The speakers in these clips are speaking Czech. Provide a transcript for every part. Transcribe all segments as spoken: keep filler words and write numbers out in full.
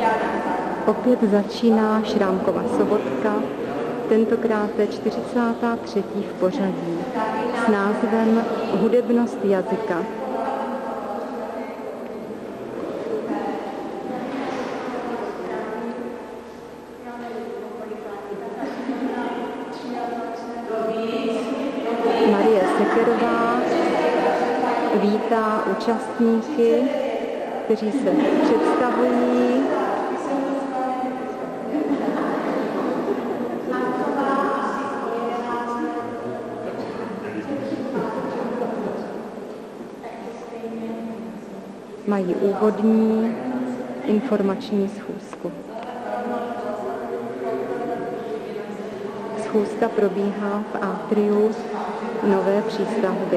Opět začíná Šrámkova sobotka, tentokrát čtyřicátá třetí v pořadí, s názvem Hudebnost jazyka. Marie Sekerová vítá účastníky, kteří se představují. Mají úvodní informační schůzku. Schůzka probíhá v atriu Nové přístavby.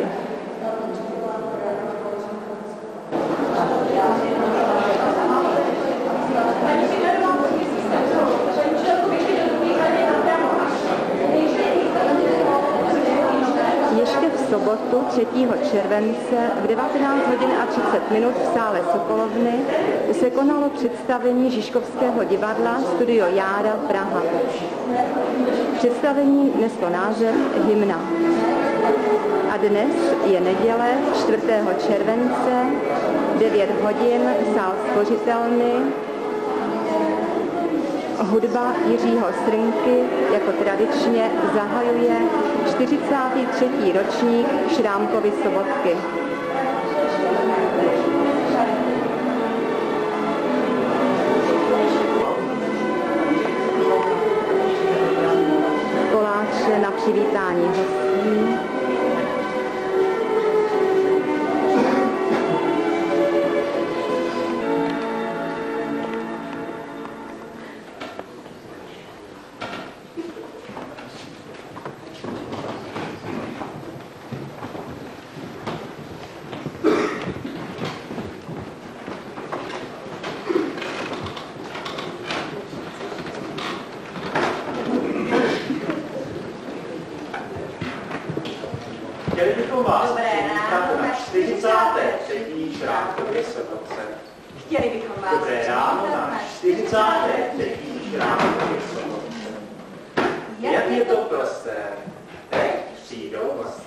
Ještě v sobotu třetího července v devatenáct hodin a třicet minut v sále Sokolovny se konalo představení Žižkovského divadla Studio Jára Praha. Představení neslo název Hymna. A dnes je neděle čtvrtého července, devět hodin, sál Spořitelny, hudba Jiřího Srnky jako tradičně zahajuje čtyřicátý třetí ročník Šrámkovy sobotky. Koláče na přivítání hostí. Chtěli bychom vás přivítat na čtyřicáté třetí Šrámkově sobotce. Chtěli bychom vás Dobré ráno na čtyřicáté třetí Šrámkově sobotce. Jak je to prosté, teď přijdou hosté.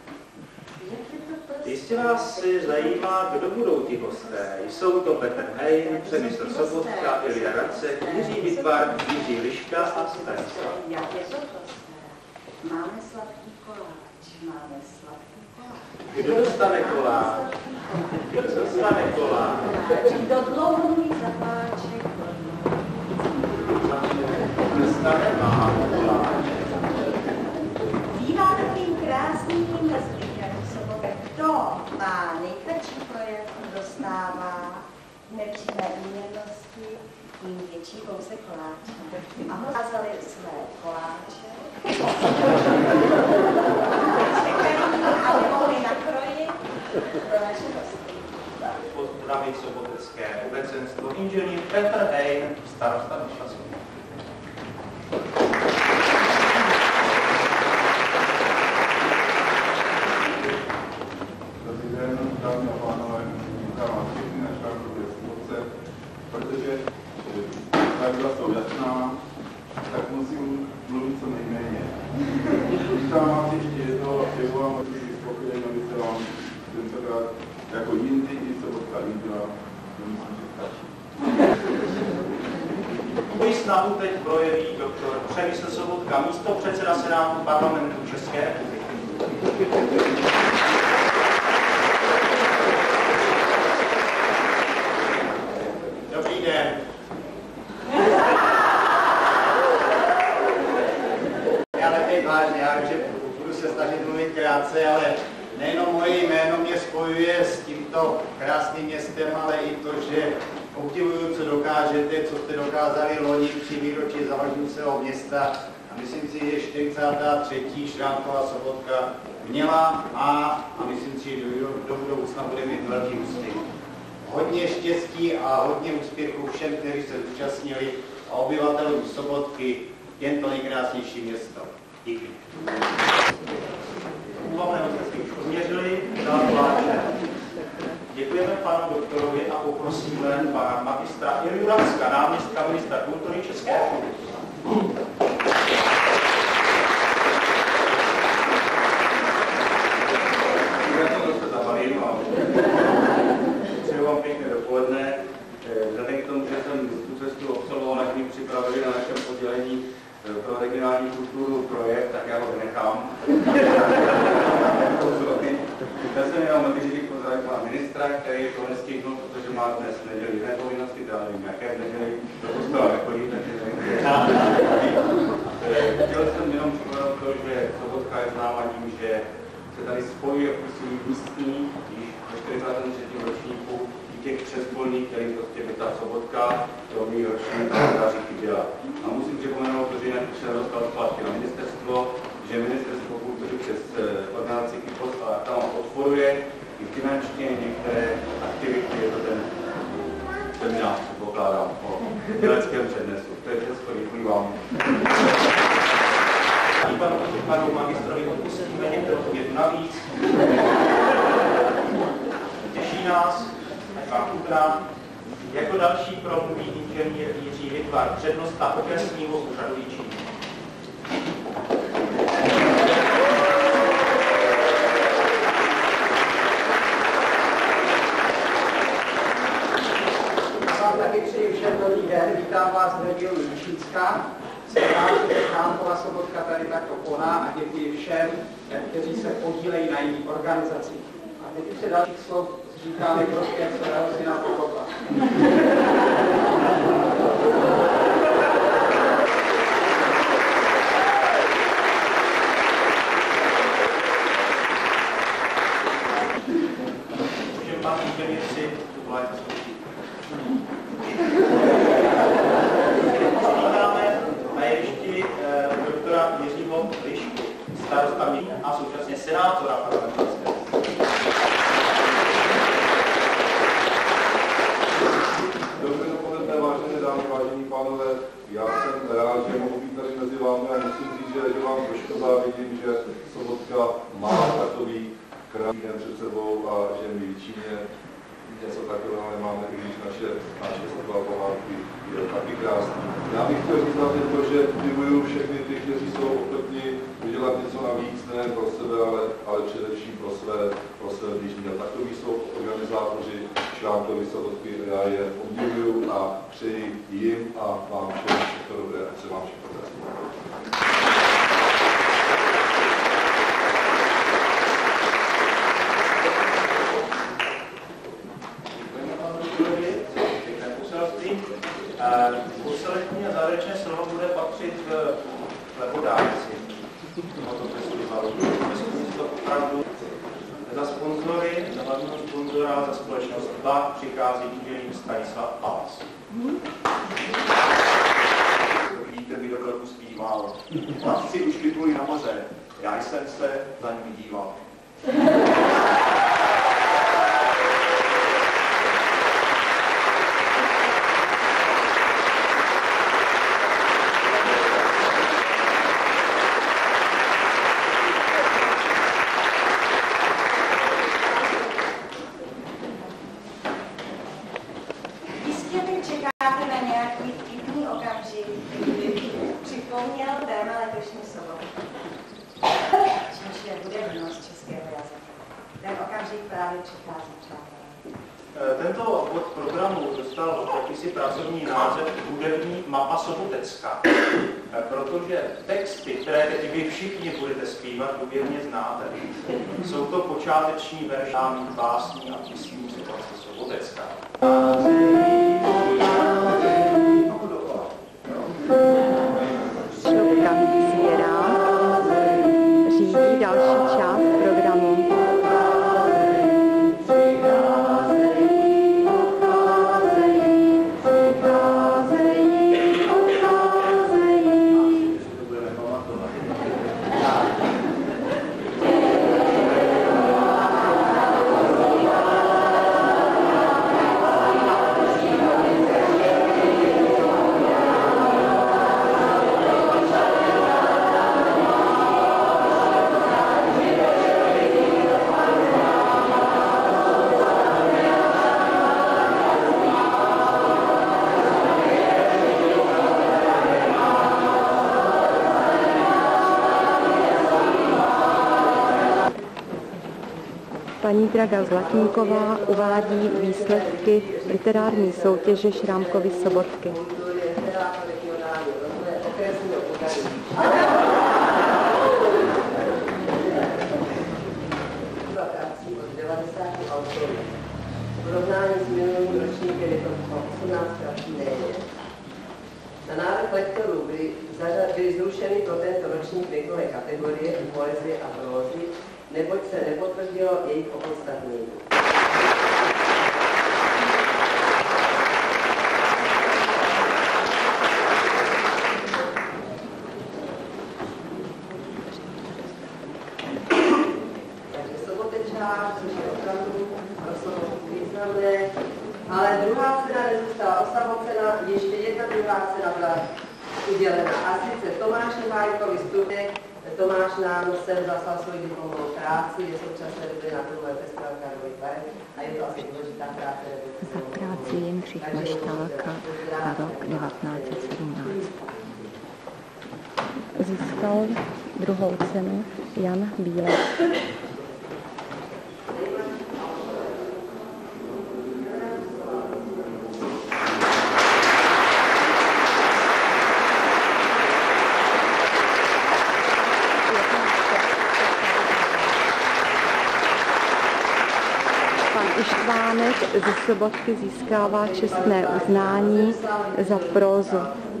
Jistě vás zajímá, kdo budou ti hosté. Jsou to Petr Hejn, Přemysl Sobotka, Ilja Racek, Jiří Bitvar, Jiří Liška a Stanislav. Jak je to prosté? Máme sladký koláč, máme sladký koláč. Kdo dostane koláč? Kdo dostane koláč? Kdo dlouho mít zapáček? Dostane málo koláč. Bývá takovým krásným zvykem sobě. Kdo má nejkratší projev, dostává nepřímé úměrnosti, tím větší kousek koláče. A ukázali své koláče. A mohli nakrojit pro naše hosty. Pozdraví sobotecké obecenstvo inženýr Petr Hejn, starosta Vyšlasu. Dobrý den, dámy a pánové, vítám vás všichni na Šrámkově sobotce, protože pravidla jsou jasná, tak musím mluvit co nejméně. Vítám vás ještě jednou a přeju vám určitý spokojen, aby se vám tentokrát jako jindy i sobotka líbila, to myslím, že stačí. Moji snahu teď projeví doktor Přemysl Sobotka, místopředseda Senátu Parlamentu České republiky. Dobrý den. Ale teď vážně, já že budu se snažit mluvit krátce, ale nejenom moje jméno mě spojuje s tímto krásným městem, ale i to, že obdivuju, co dokážete, co jste dokázali loni při výročí založnického města. A myslím si, že čtyřicátá třetí Šrámkova sobotka měla, má a myslím si, že do, do budoucna bude mít velký úspěch. Hodně štěstí a hodně úspěchů všem, kteří se zúčastnili a obyvatelům Sobotky, jen to nejkrásnější město. Díky. Úvalné otázky už odměřili, dál vláče. Děkuji. Děkujeme panu doktorovi a poprosíme pana magistra Ilju Racka, náměstka ministra kultury České republiky. Přeju vám pěkné dopoledne. Vzhledem k tomu, že jsem tu cestu absolvoval, jak mi připravili na našem oddělení pro regionální kulturu projekt, tak já ho vynechám. Já jsem jenom na bych pozdravil pana ministra, který to nestihnul, protože má dnes neděli jiné povinnosti, já nevím, jaké neděli, do kostela nechodí, takže nevím. Chtěl jsem jenom připomenout to, že Sobotka je známá tím, že se tady spojí svůj místní, již ve čtyřicátém třetím ročníku i těch přespolných, kterým prostě by ta Sobotka do mých ročník září chyběla. A musím připomenout to, že jinak už jsem dostal zpátky na ministerstvo, že ministerstvo kultury přes organizaci KIPOS tam podporuje i finančně některé aktivity, je to ten seminář, předpokládám, o děleckém přednesu. To je všechno, děkuji vám. A panu, panu magistrovi odpustíme některou větu navíc. Těší nás, ať vám chutná. Jako další promluví inženýr Jiří Vytvar, přednosta okresního úřadu Jičín. Taky přeji všem dobrý den, vítám vás z regionu Jičínska. Jsem rád, že Chrámková Sobotka tady takto koná a děkuji všem, kteří se podílejí na její organizaci. A teď už se dalších slov říkáme prostě svého syna Pokopa. Můžeme pan inženýr si tu vlajku zkoušit. Vítáme na jevišti eh, doktora Jiřího Lišku, starosta města a současně senátora parlamentu. Dobré dopoledne, vážené dámy, vážení pánové. Já jsem rád, že mohu být tady mezi vámi a musím říct, že, že vám trošku závidím, že Sobotka má takový krásný den před sebou a že my v Jičíně něco takového nemáme, i když naše, naše světová pohádky je taky krásný. Já bych chtěl říct to, že divuju všechny ty, kteří jsou ochotní udělat něco navíc, ne pro sebe, ale, ale především pro své, pro své blížní. A takový jsou organizátoři Šrámkovy Sobotky, já je obdivuju a přeji jim a vám všem všechno dobré a se vám všechno daří. Poslední a závěrečné slovo bude patřit plebodárci tohoto festivalu. Myslím, že to opravdu za sponzory, za hlavního sponzora, za společnost dva přichází inženýr Stanislav Palas. Vidíte, mi do kroku zpíval. Chlapci už vyplují na moře, já jsem se za nimi díval. Tento bod programu dostal jakýsi pracovní název Hudební mapa Sobotecka, protože texty, které teď vy všichni budete zpívat, důvěrně znáte. Jsou to počáteční verše básní a písní situace Sobotecka. Šlopka Svěra řídí další část programu. Paní Draga Zlatníková uvádí výsledky literární soutěže Šrámkovy sobotky. V porovnání s minulým ročníkem je to osmnáctkrát méně. Na návrh lektorů byly, byly zrušeny pro tento ročník věkové kategorie poezie a prózy, neboť se nepotvrdilo jejich opodstatnění. Takže sobotečák, což je opravdu významné, ale druhá cena nezůstala osamocena, ještě jedna druhá cena byla udělena. A sice Tomáš Nevájkovi Stupek. Tomáš nám sem zaslal svoji diplomovou práci, je v současné době na druhé festivalu Karlových Varech a je to asi důležitá práce. Za práci Jindřich Maštálka a rok devatenáct set sedmnáct. Získal druhou cenu Jan Bílek. Ištvánek ze sobotky získává čestné uznání za prózu.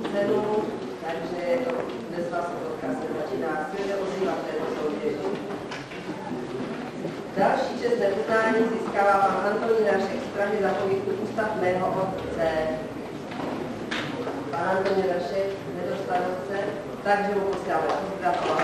Další čestné uznání získává pan Antonín Rašek z Prahy za povídku Ústav mého otce. Pan Antonín Rašek nedostal otce, takže mu posíláme pozdrav.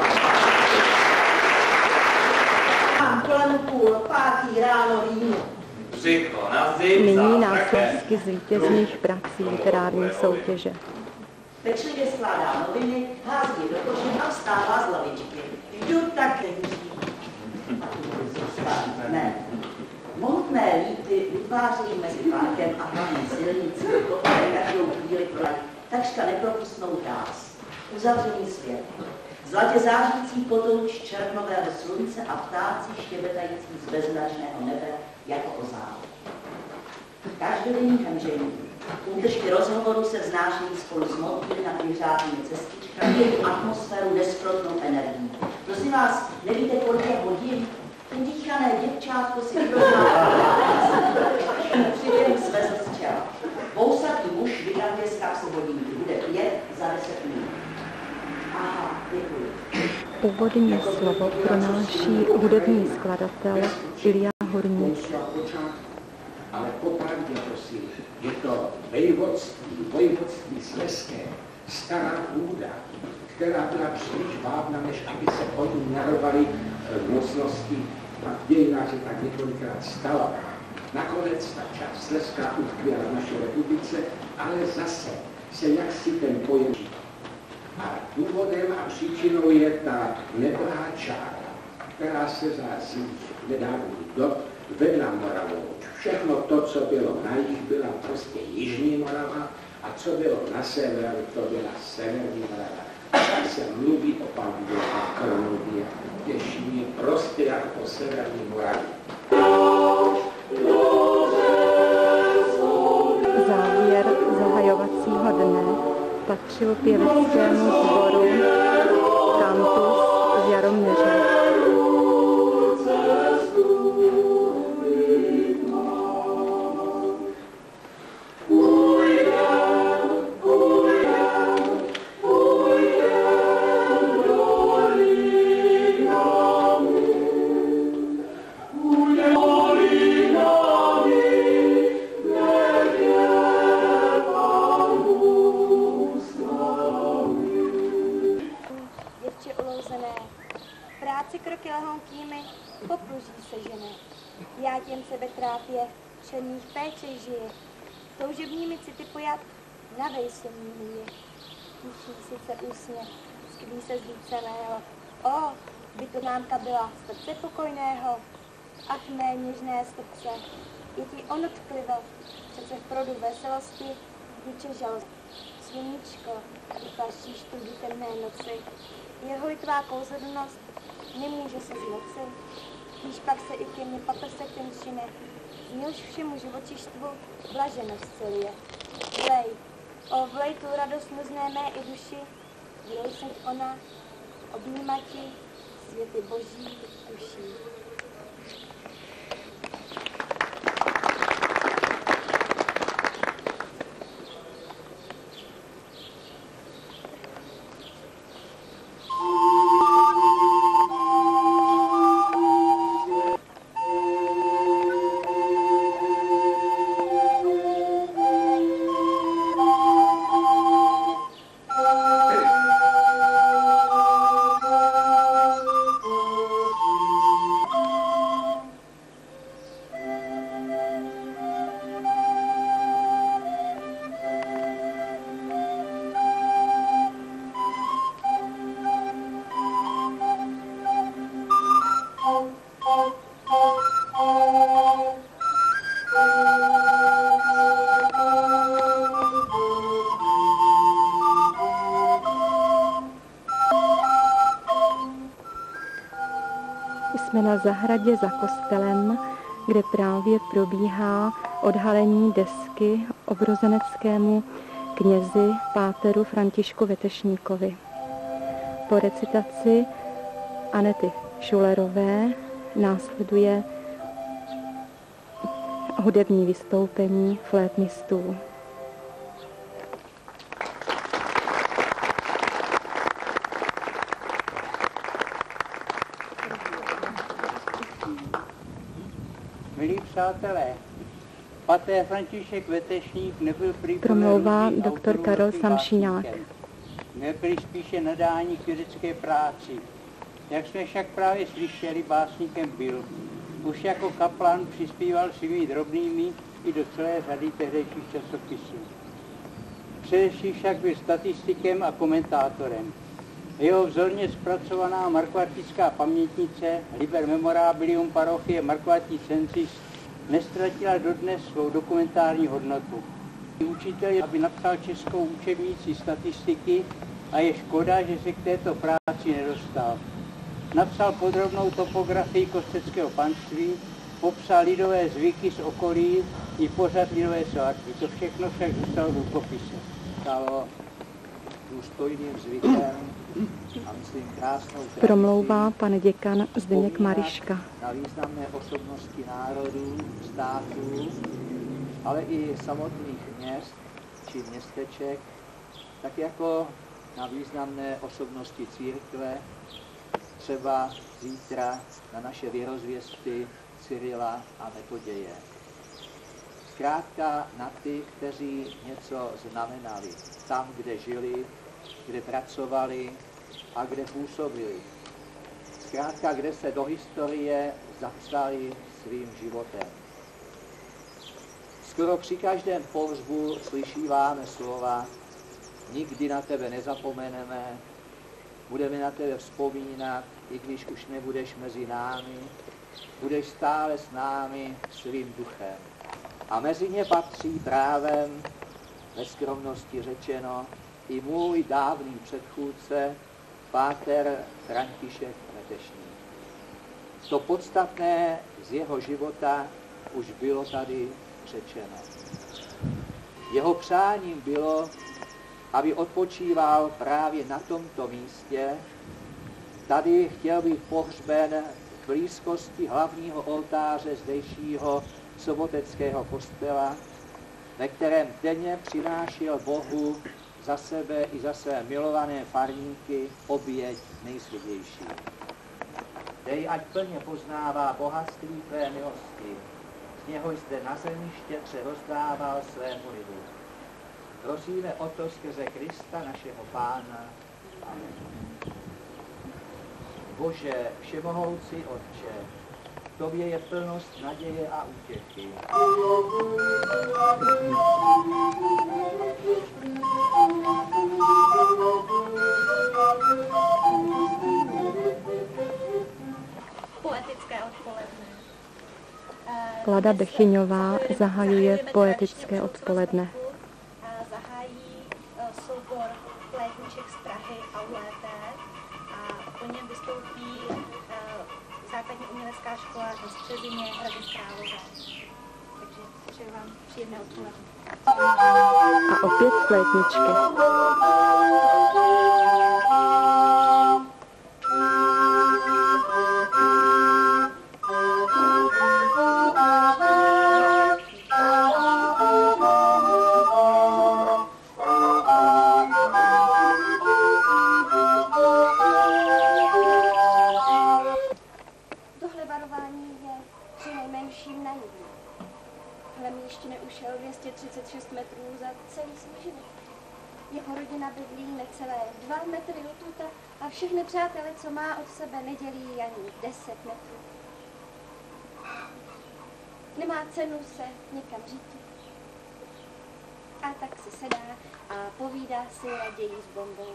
Mám kolem půl pátý ráno víno. Nyní následky zvítězných prací literární soutěže. Pečlivě skládá noviny, hází do koše a vstává z lavičky. Jdu tak nevíří. Ne. Mohutné líty vytvářejí mezi parkem a hlavní silnicí, do které každou chvíli prodají takřka nepropustnou ráz. Uzavřený svět. Zlatě zářící potouč červnového slunce a ptáci štěbetající z beznačného nebe jako ozál. Každodenní hemžení. Útržky rozhovoru se vznášejí spolu s motýly nad vyhřátými cestičkami, její atmosféru nesprotnou energií. Prosím vás, nevíte, kolik je hodin? Udýchané děvčátko si přivěm svezl z čela. Vousatý muž vytahuje z kapsy hodinky. Bude pět za deset minut. Aha, děkuji. Úvodní slovo pronáší hudební skladatel Ilja Horník. Ale popravdě prosím, je to vejvodství, vojvodství Slezské, stará půda, která byla příliš vábna, než aby se o ní narovaly mocnosti. A v dějinách se tak několikrát stalo. Nakonec ta část Slezská utkvěla v naší republice, ale zase se jaksi ten pojem. A důvodem a příčinou je ta neblahá čára, která se za nedávných dob vedla Moravou. Všechno to, co bylo na jih, byla prostě Jižní Morava a co bylo na severu, to byla Severní Morava. Tak se mluví o Pavlě a Kronově, těší mě prostě jak o Severní Moravě. Závěr zahajovacího dne patřil pěveckému sboru Kantus z Jaroměře. Já těm sebe trápě, černých péče žije, toužebními city pojat, navej se mínuje. Tíší sice úsměv, sklí se z víceného, o, by to námka byla srdce pokojného. Ach mé něžné srdce, je ti ono tklivo, přece v produ veselosti, vůče žal. Sluníčko, vyplaštíš tu temné noci, jeho tvá kouzelnost nemůže se zmoci. Spíš pak se i ke mně paprsek ten šine, z něhož všemu živočištvu blaženost celuje. Vlej, o vlej tu radost muzné mé i duši, vlej jsem ona, obnímati světy boží duší. Jsme na zahradě za kostelem, kde právě probíhá odhalení desky obrozeneckému knězi páteru Františku Vetešníkovi. Po recitaci Anety Šulerové následuje hudební vystoupení flétnistů. Milí přátelé, pater František Vetešník nebyl prý promlouvá doktor Karel Samšíňák. Měl prý spíše nadání k vědecké práci. Jak jsme však právě slyšeli, básníkem byl. Už jako kaplan přispíval svými drobnými i do celé řady tehdejších časopisů. Především však byl statistikem a komentátorem. Jeho vzorně zpracovaná markvartická pamětnice Liber Memorabilium parochie Markvarti Censis nestratila dodnes svou dokumentární hodnotu. Učitel, aby napsal českou učebnici statistiky a je škoda, že se k této práci nedostal. Napsal podrobnou topografii Kosteckého panství, popsal lidové zvyky z okolí i pořad lidové svátky. To všechno však zůstalo v rukopise. Stalo důstojným zvykem a myslím krásnou promlouvá pan děkan Zdeněk Mariška. Na významné osobnosti národů, států, ale i samotných měst či městeček, tak jako na významné osobnosti církve, třeba zítra na naše věrozvěsty Cyrila a Metoděje. Zkrátka na ty, kteří něco znamenali, tam, kde žili, kde pracovali a kde působili. Zkrátka, kde se do historie zapsali svým životem. Skoro při každém pohřbu slyšíváme slova: nikdy na tebe nezapomeneme, budeme na tebe vzpomínat, i když už nebudeš mezi námi, budeš stále s námi svým duchem. A mezi ně patří právem, ve skromnosti řečeno, i můj dávný předchůdce, páter František Vetešník. To podstatné z jeho života už bylo tady řečeno. Jeho přáním bylo, aby odpočíval právě na tomto místě. Tady chtěl být pohřben v blízkosti hlavního oltáře zdejšího soboteckého kostela, ve kterém denně přinášel Bohu za sebe i za své milované farníky oběť nejsvětější. Dej, ať plně poznává bohatství tvé milosti, z něho jste na zemi štědře rozdával svému lidu. Prosíme o to skrze Krista, našeho Pána. Amen. Bože, všemohoucí Otče, v tobě je plnost naděje a útěchy. Poetické odpoledne. Klada Bechyňová zahajuje poetické odpoledne. Zahájí soubor Flétniček z Prahy Aulété a po něm vystoupí základní základní umělecká škola ve Střezině Hradec Králové. Takže přeji vám příjemné odpoledne. A opět flétničky. Tohle varování je přinejmenším naivní. Hlem ještě neušel dvě stě třicet šest metrů za celý svůj život. Jeho rodina bydlí necelé dva metry odtuta a všechny přátele, co má od sebe, nedělí ani deset metrů. Nemá cenu se někam řídit. A tak si sedá a povídá si raději s bombou.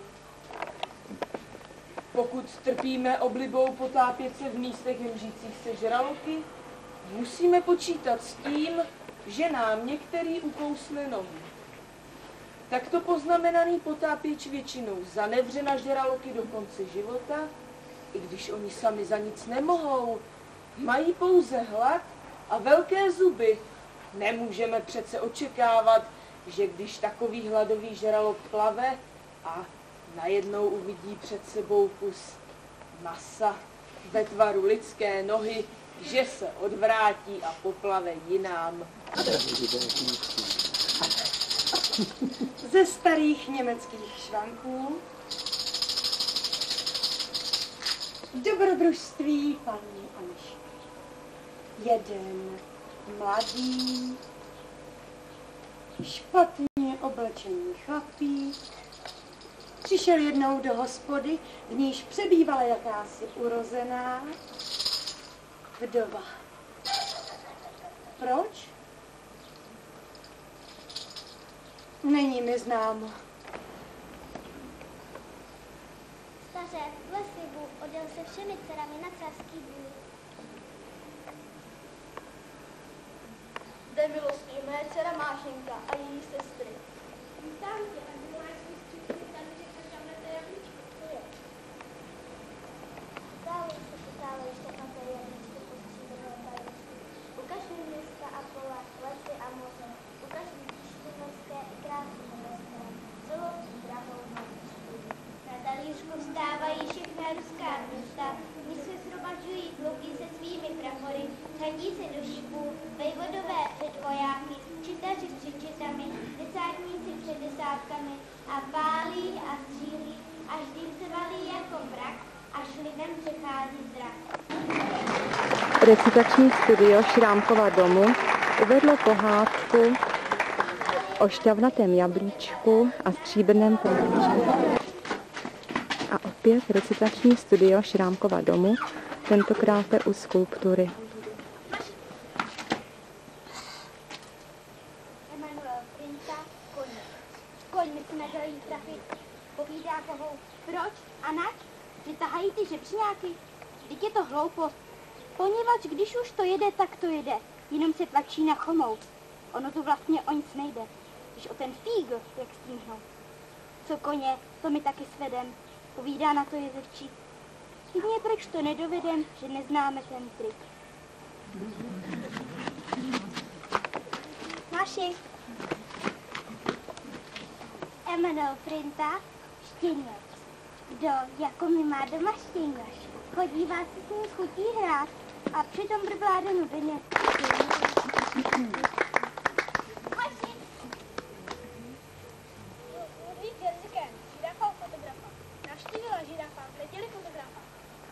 Pokud trpíme oblibou potápět se v místech hemžících se žraloky, musíme počítat s tím, že nám některý ukousne nohu. Takto poznamenaný potápěč většinou zanevře na žraloky do konce života, i když oni sami za nic nemohou. Mají pouze hlad a velké zuby. Nemůžeme přece očekávat, že když takový hladový žralok plave a najednou uvidí před sebou kus masa ve tvaru lidské nohy, že se odvrátí a poplave jinam. Ze starých německých švanků dobrodružství paní Anišky. Jeden mladý, špatně oblečený chlapík přišel jednou do hospody, v níž přebývala jakási urozená vdova. Proč? Není mi známo. Staře, dle slibu odjel se všemi dcerami na carský bůj. Zde milostí mé dcera Mášenka a její sestry. Vítám tě a kdo máš svůj střízný tady, že chceš tam na té jablíčko? Co je? Dále se potále ještě na té jablíčko po stříbrném tajemství. Ukaž mi města a pola, lesy a moře. Ukaž mi píšky mořské i krásy mořské. Celou drahou mořskou. Na talířku vstávají všechna ruská města. Mysli shromažďují pluky se svými prapory. Řadí se do šipů, vejvodové před vojáky, čitaři s přičitami, desátníci před desátkami a pálí a střílí, až dým se valí jako mrak, až lidem přechází zrak. Recitační studio Šrámkova domu uvedlo pohádku o šťavnatém jablíčku a stříbrném talíři. A opět recitační studio Šrámkova domu, tentokrát u skulptury. Emanuel Printa, koně. Koň mi si nedají trafit. Povídá kohou. Proč a nač? Že tahají ty žebřňáky? Vždyť je to hloupost. Poněvadž když už to jede, tak to jede. Jenom se tlačí na chomout. Ono to vlastně o nic nejde. Když o ten fígl, jak stíhnou. Co koně, to mi taky svedem. Povídá na to jezevčí. Chybně proč to nedovedem, že neznáme ten trik. Naši. Emanuel Printa, štěněc. Kdo jako mi má doma štěňaš, chodívá si s ním chutí hrát a přitom brblá do nudeně. Naši. Mluví jazykem, žirafa u fotografa. Navštívila žirafa, letěli fotografa.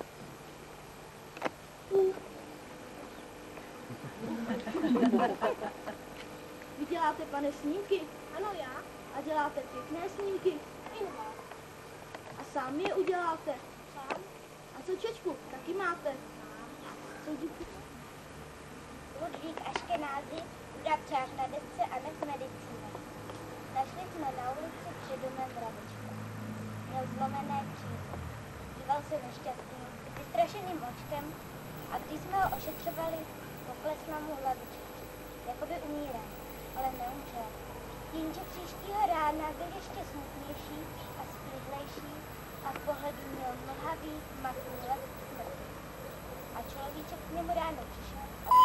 Vy děláte, pane, snímky? Ano, já. A děláte pěkné snímky? Inová. A sám je uděláte? Sám. A co čečku? Taky máte? Mám. Co díky? Ludvík Aškenázy, vrabčák na desce a nech medicína. Našli jsme na ulici před domem vrabičku. Měl zlomené kříže. Díval se nešťastným, vystrašeným očkem a když jsme ho ošetřovali, poklesla mu hlavička. Jakoby umírá, ale neumřel. Jenže příštího rána byl ještě smutnější a splizlejší a v pohledu měl mlhavý, matný let smrti. A A človíček k němu ráno přišel.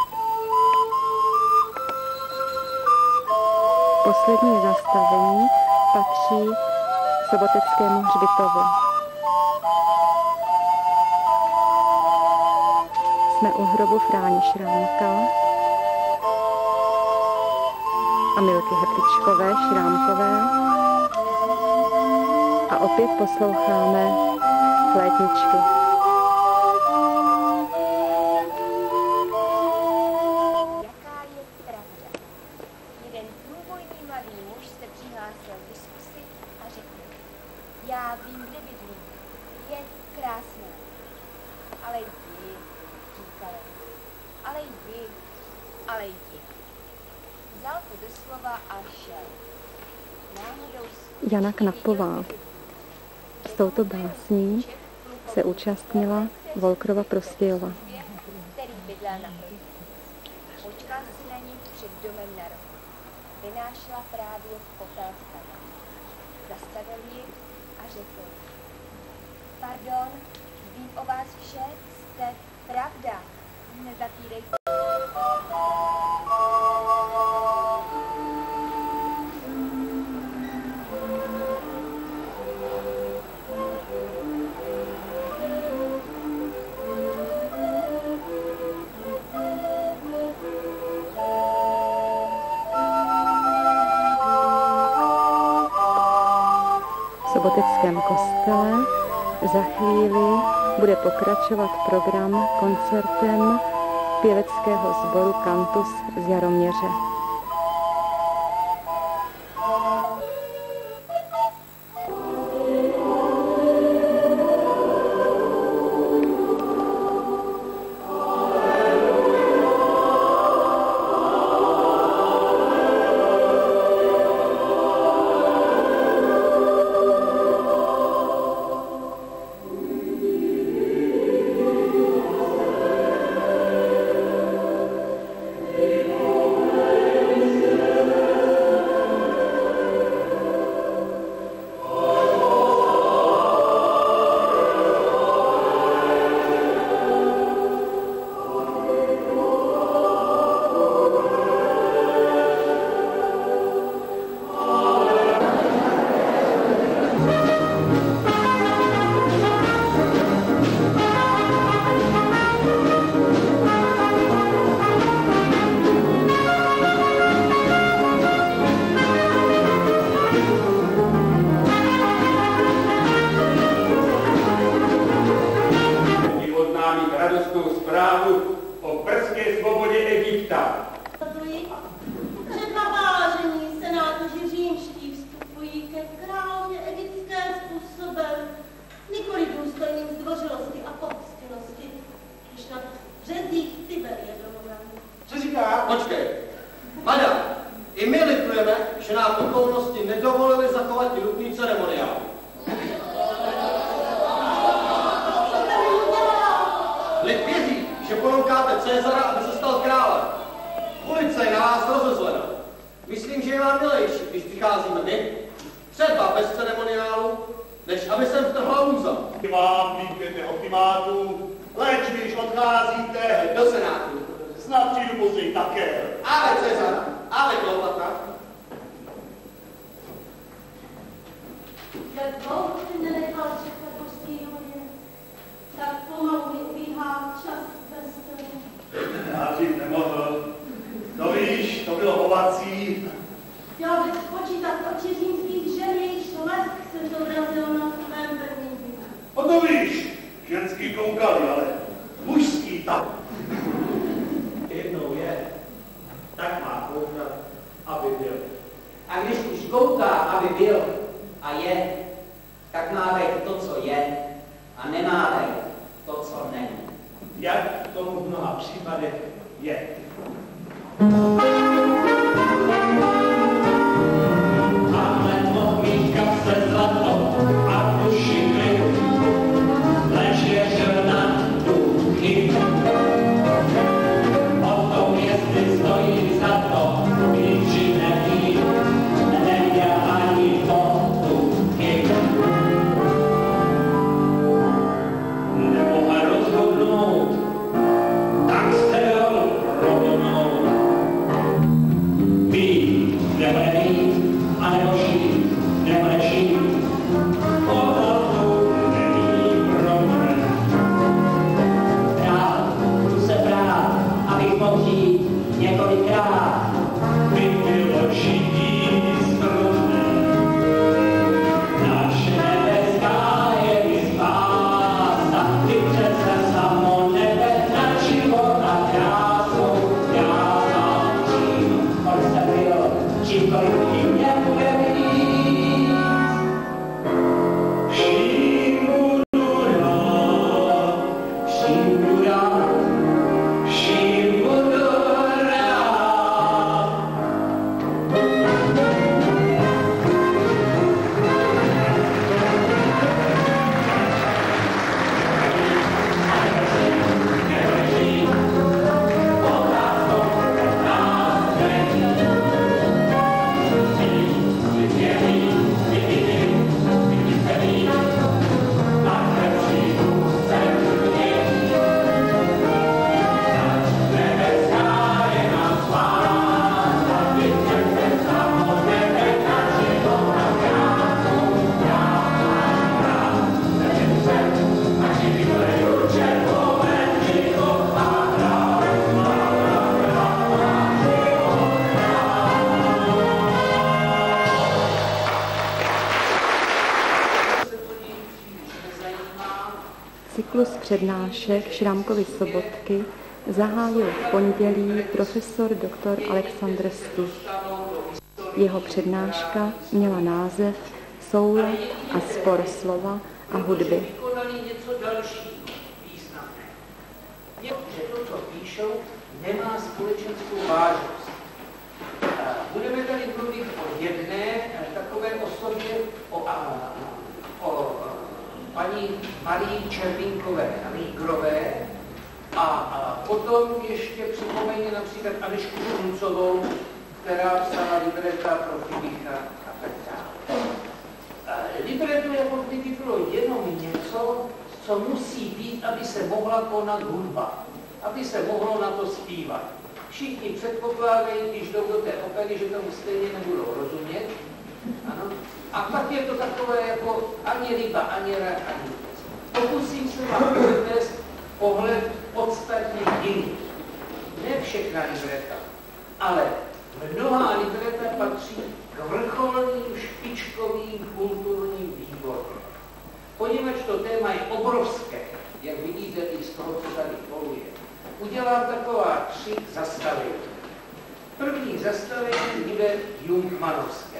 Poslední zastavení patří Soboteckému hřbitovu. Jsme u hrobu Fráni Šrámka a Milky Hepličkové Šrámkové a opět posloucháme flétničky. Jaká je pravda? Jeden průbojný mladý muž se přihlásil k diskusi a řekl: já vím, kde bydlí. Je krásná. Ale jdi, říkal. Ale jdi, ale jdi. Vzal to do slova a šel. Náhodou Jana Knapová. S touto básní se účastnila Volkrova Prostějova. který bydlel na proti. Počkal si na ní před domem na rohu. Vynášela právě popel z kamen. Zastavil ji a řekl: pardon, vím o vás vše, jste pravda, nezapírejte. V Soboteckém kostele za chvíli bude pokračovat program koncertem pěveckého sboru Kantus z Jaroměře. Amen. Cyklus přednášek Šrámkovy Sobotky zahájil v pondělí profesor doktor Alexandr Stuh. Jeho přednáška měla název Soulad a spor slova a hudby. Něco dalšího významné. Je, že to, co píšou, nemá společenskou vážnost. Budeme tady mluvit o jedné takové osobě, o, o, o paní Marii Červínkové Rígrové a, a potom ještě připomeňme například Anežku Šuncovou, která psala libreta pro Fibicha a tak dále. Libreto jako kdyby bylo jenom něco, co musí být, aby se mohla konat hudba, aby se mohlo na to zpívat. Všichni předpokládají, když jdou do té opery, že tomu stejně nebudou rozumět. Ano. A pak je to takové jako ani ryba, ani rak, ani nic. Pokusím se vám přednést pohled podstatně jiný. Ne všechna libreta, ale mnohá libreta patří k vrcholným špičkovým kulturním výborům. Poněvadž to téma je obrovské, jak vidíte i z toho, co tady poluje, udělám taková tři zastavení. První zastavení bude Jungmannovské.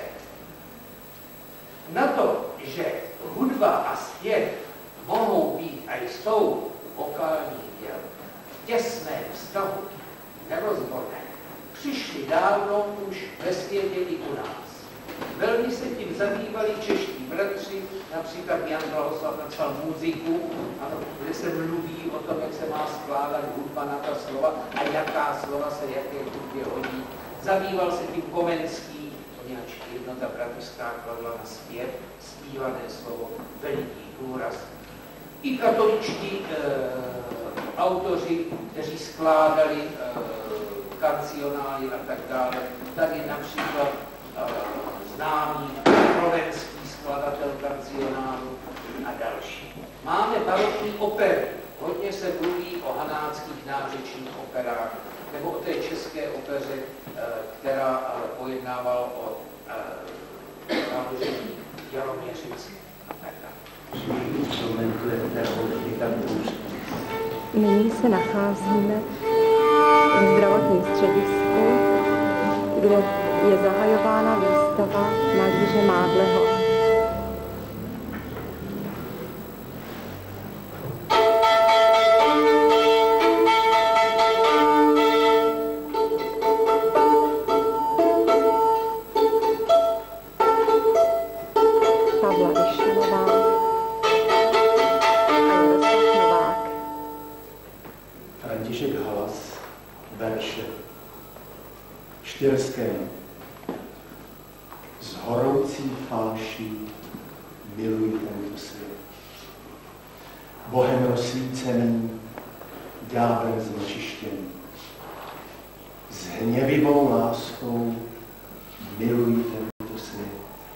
Na to, že hudba a zpěv mohou být a jsou vokální děl v těsném vztahu, nerozborné, přišli dávno už ve světě i u nás. Velmi se tím zabývali čeští bratři, například Jan Blahoslav napsal Muziku, ano, kde se mluví o tom, jak se má skládat hudba na ta slova a jaká slova se jaké hudbě hodí. Zabýval se tím Komenský, poněvadž jednota bratrská kladla na zpěv, zpívané slovo, veliký důraz. I katoličtí e, autoři, kteří skládali e, kancionály a tak dále. Tady je například e, známý provenský skladatel kancionálu a další. Máme barokní opery. Hodně se mluví o hanáckých nářečních operách, nebo o té české opeře, která pojednával o nábožení Jaroměřici a tak dále. Nyní se nacházíme v zdravotním středisku, kde je zahajována výstava Malíře Mádleho. Z horoucí fáší miluji tento svět. Bohem rozsvícený, ďáblem znečištěný. S hněvivou láskou miluji tento svět.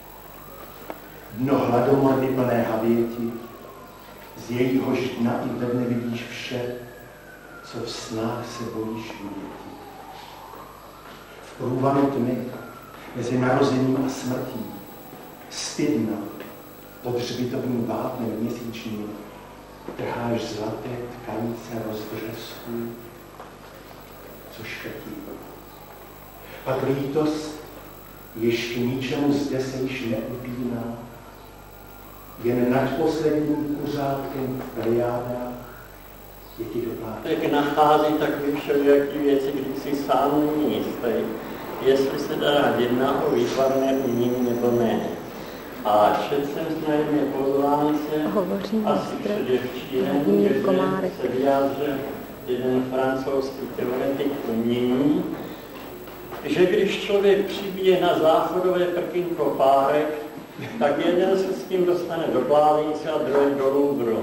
Dno hladomordy plné havěti, z jejíhož dna i ve dne vidíš vše, co v snách se bojíš vidět. průvanu tmy, mezi narozením a smrtí, stydna pod hřbitovým vápnem měsíčním, trháš zlaté tkanice rozbřesků, co škrtí. Pak lítost ještě ničemu zde se již neupíná, jen nad posledním kuřátkem v plejádách je ti doplátí. Jak nachází takový všelijaký věci, když si sám není jistý, jestli se dá jedná o výtvarné umění nebo ne. A četl jsem na jedné pozvánce, asi předevčírem, že se vyjádřil jeden francouzský teoretik umění, že když člověk přibije na záchodové prkínko párek, tak jeden se s tím dostane do Plávince a druhý do Louvru.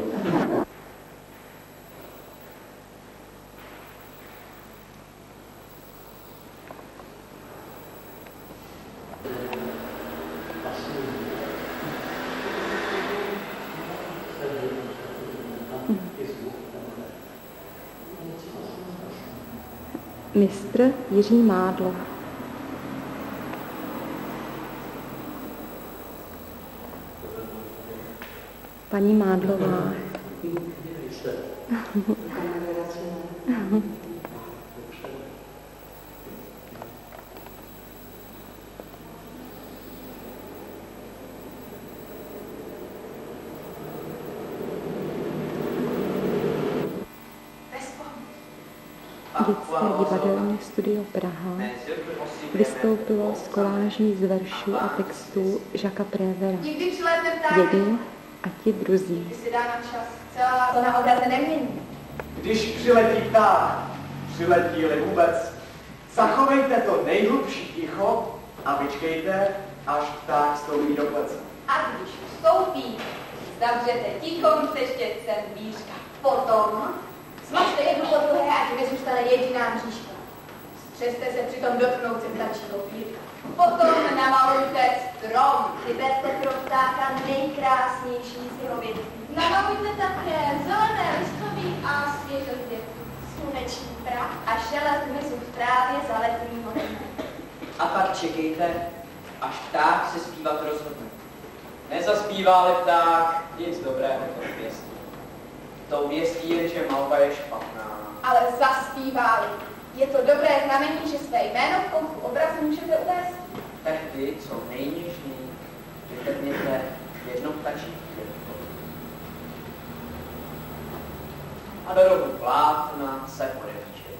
Mistr Jiří Mádlo. Paní Mádlová. Dětské divadelní studio Praha vystoupilo z koláží z veršů a textů Jacquesa Prévera. Nikdy přilétne ptáky. Jedni a ti druzí. Když si dá na čas, celá to na obraze nemění. Když přiletí pták, přiletí-li vůbec, zachovejte to nejhlubší ticho a vyčkejte, až pták stoupí do klece. A když vstoupí, zavřete tichom se štětcem dvířka. Potom smažte jednu po druhé, ať nezůstane jediná mřížka. Střeste se přitom dotknout se ptačí kopírka. Potom namalujte strom. Vyberte pro ptáka nejkrásnější z jeho větví. Namalujte také zelené listový a svěže květů. Sluneční prach a šelest hmyzu v trávě za letního dne. A pak čekejte, až pták se zpívat rozhodne. Nezaspívá-li pták, nic dobrého to věstí. To věstí jen, že malba je špatná. Ale zaspívá-li. Je to dobré znamení, že své jméno v konku obrazu můžete uvést. Tehdy, co nejněžněji, vytrhněte jedno ptačí květko. A do rohu plátna se podevčete.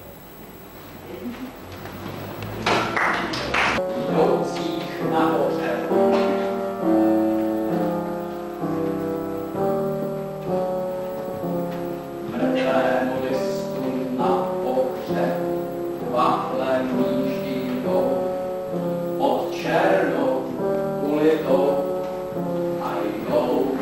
Jdoucích nahoře. Mrtvému listu na pohřeb waflem míždí jdou, od černou ulitou a jdou.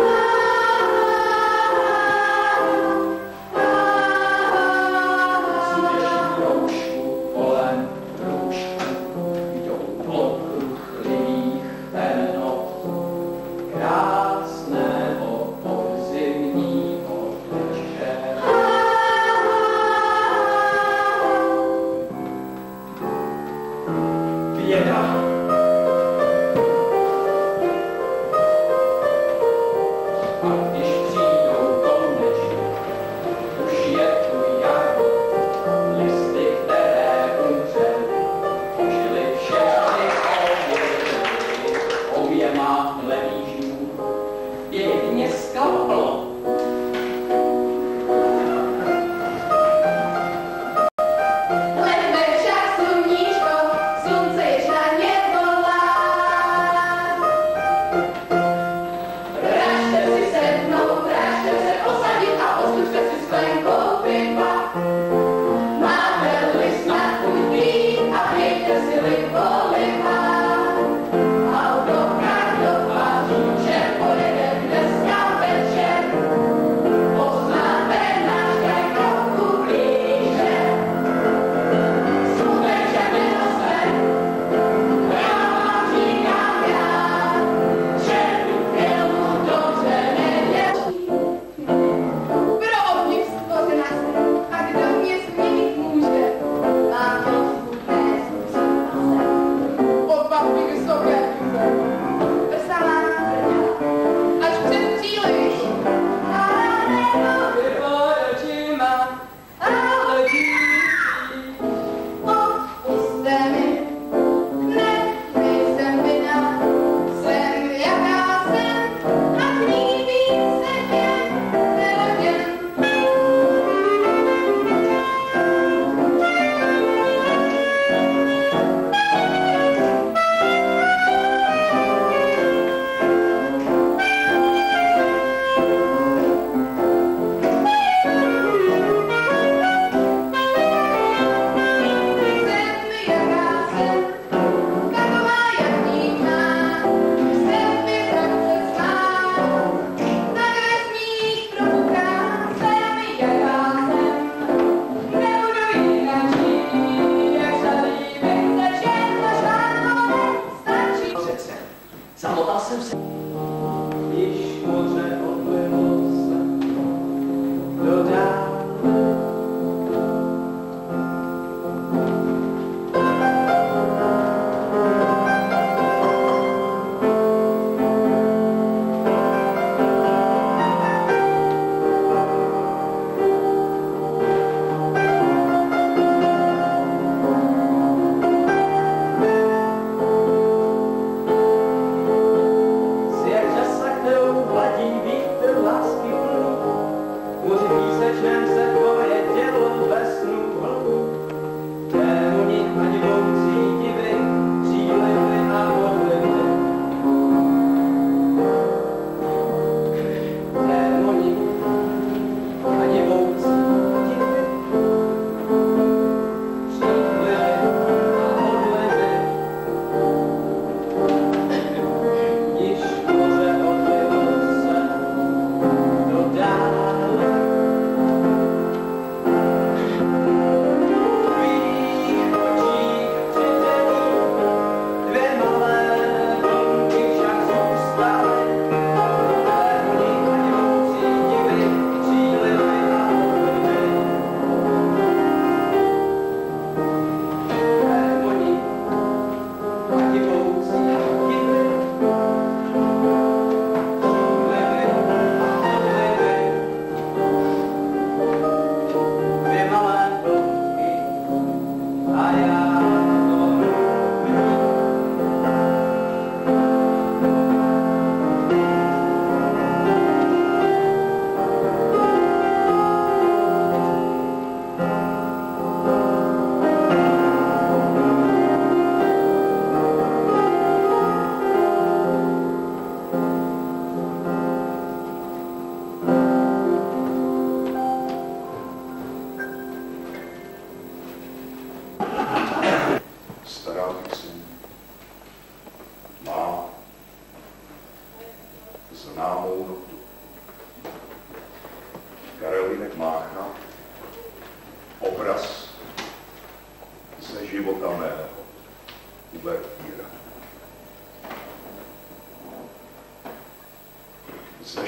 Svěží roušku kolem růžku jdou okruh lidých temnot, krásného podzimního večera. Běda. A když přijdou konečně, už je tu jaro, listy, které umřely, žili všechny oběřily, oběma levížů, pěkně sklaplo. Lehne však sluníčko, slunce již na něbo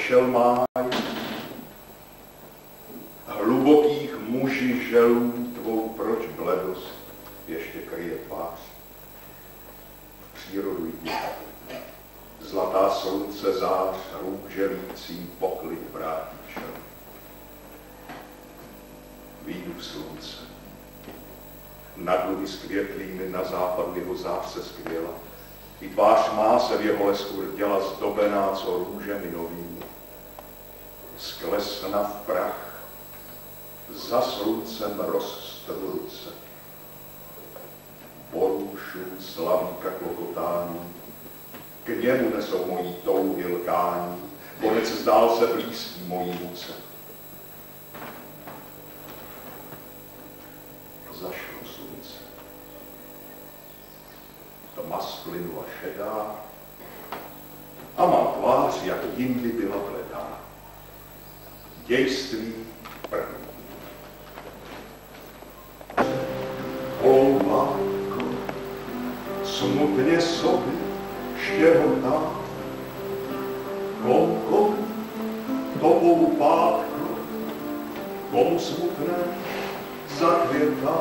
odešel máj, hlubokých muži želů tvou proč bledost ještě kryje tvář. V přírodu jdi, zlatá slunce zář růželícím poklid vrátí čel. Výjdu v slunce, nad luhy skvětlými na západu jeho zář se skvěla, i tvář má se v jeho lesku rděla zdobená co růžemi novými. Sklesna v prach, za sluncem rozstrl ruce. Porušů slavíka klokotání, k němu nesou mojí touhy lkání, konec zdál se blízký mojí muce. Zašlo slunce. Tma splynula šedá a má tvář, jak jindy byla bledá. Dějství první. Olouvátko, smutně sobě štěhotá, kom, kom, tobou pátko, kom smutné zakvětá,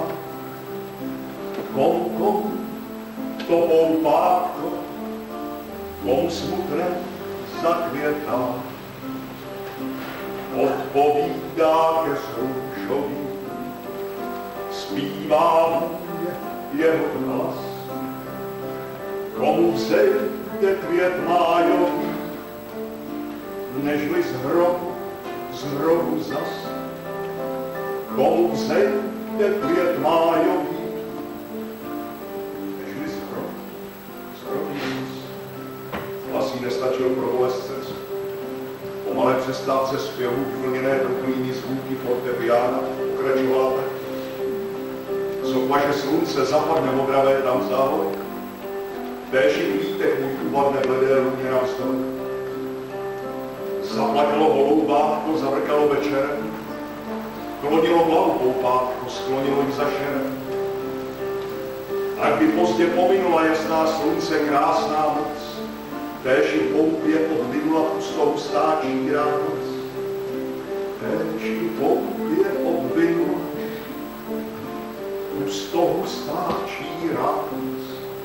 kom, kom, tobou pátko, kom smutné zakvětá. Odpovídá ke růžový, zpívá mě jeho hlas. Komu vzejde květ májový, nežli z hrobu, z hrobu zas. Komu vzejde květ májový, nežli z hrobu, z hrobu zas. Hlasí nestačil pro bolest srdce. Po malé přestávce zpěvů plněné trhlými zvůky fortepiána pokračovala tak. Co vaše slunce zapadne modravé tam závoj, též i lítek můj upadne bledé lumě navzdor. Zaplatilo holoubátko, zavrkalo večerem, klonilo hlavu poupátko, sklonilo ji za šerem. Tak by pozdě pominula jasná slunce krásná moc, též i poupě odvinula pustou stáčí ránoc. Též i poupě odvinula pustou stáčí ránoc.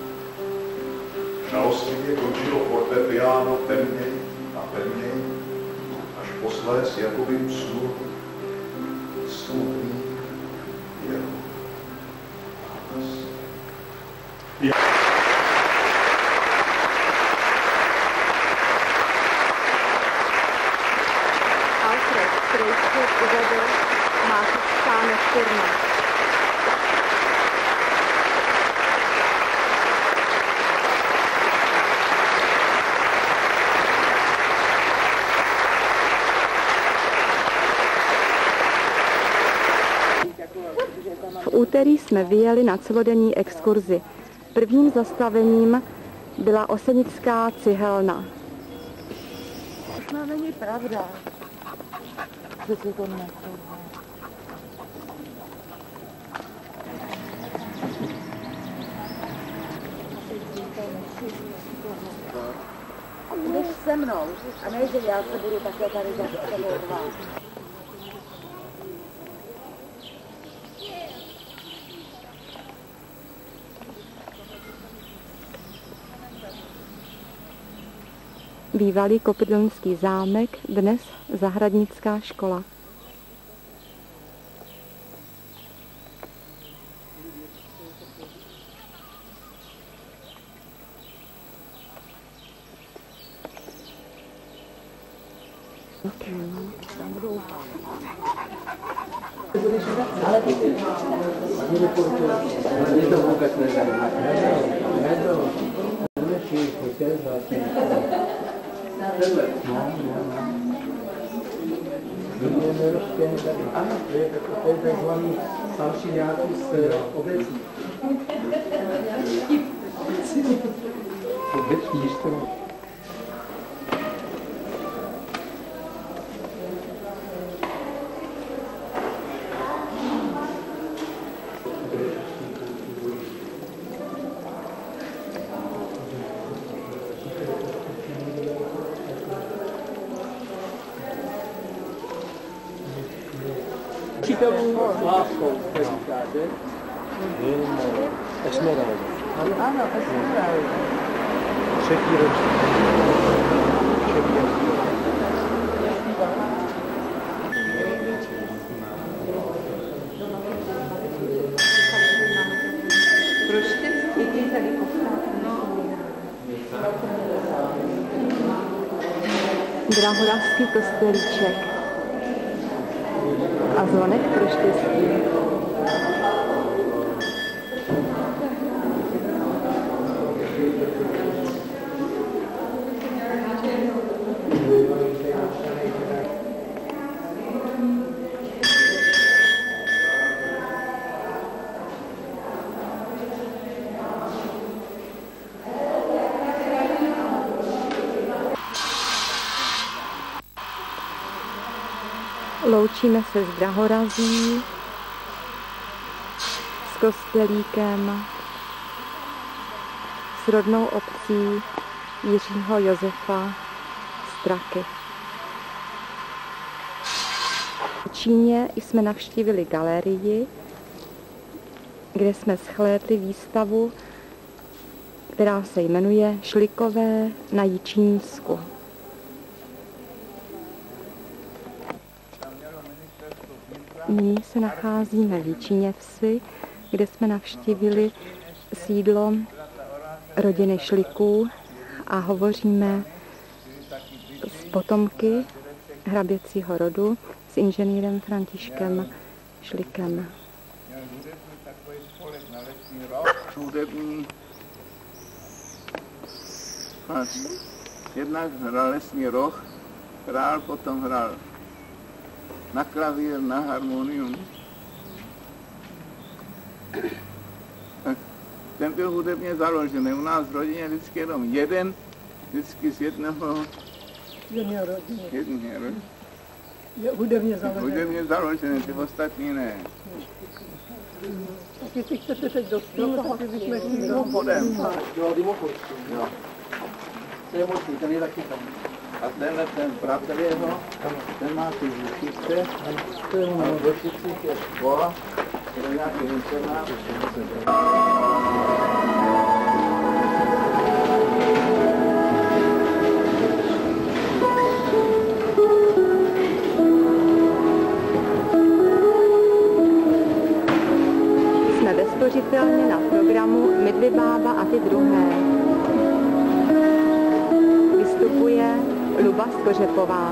Žalostivě končilo fortepiáno temněj a temněj, až posléz jakoby usnul smutný jeho hlas. Alfred Krejček uvedl Mátická nocturna. V úterý jsme vyjeli na celodenní exkurzi. Prvním zastavením byla Osenická cihelna. To není pravda. Přeci to nepravda. Jdeš se mnou a ne, že já se budu také tady zastavovat. Bývalý Koprdolský zámek, dnes zahradnická škola. Ale mě to vůbec nezajímá. Nedo, nedo, chtěl zase. Tenhle. No, no, no. Mě nerozpěne tady. Ano, to je takzvaný starší nějaký z obecní. Obecní stroj. učitelů s láskou, to říká, že? Esmeralda. Ano, ano, Esmeralda. Třetí ročník. Třetí ročník. Pro štěstí je tady Drahoravský kostelíček a zvonek pro štěstí. Loučíme se s Drahorazí, s kostelíkem, s rodnou obcí Jiřího Josefa Straky. V Číně jsme navštívili galerii, kde jsme shlédli výstavu, která se jmenuje Šlikové na Jičínsku. Nyní se nacházíme v Jičíněvsi, kde jsme navštívili sídlo rodiny Šliků a hovoříme s potomky hraběcího rodu, s inženýrem Františkem Šlikem. Hudební. Jednak hrál lesní roh, hrál, potom hrál na klavír, na harmonium. Tak ten byl hudebně založený. U nás v rodině vždycky jenom jeden, vždycky z jednoho... Jedné rodiny. Jedné rodiny. Je hudebně založený. Hudebně založený, ty ostatní ne. Tak jestli chcete teď do stolu, tak bychom šli No, podem. Jo, Dimochorský. Jo. To je možný, ten je taky tam. A tenhle ten bratr jeho, ten má ty Žušice, a v Žušicích je škola, to je nějaký internát. Jsme bezpočitelně na programu Mydly bába a ty druhé. Vystupuje Luba Skořepová.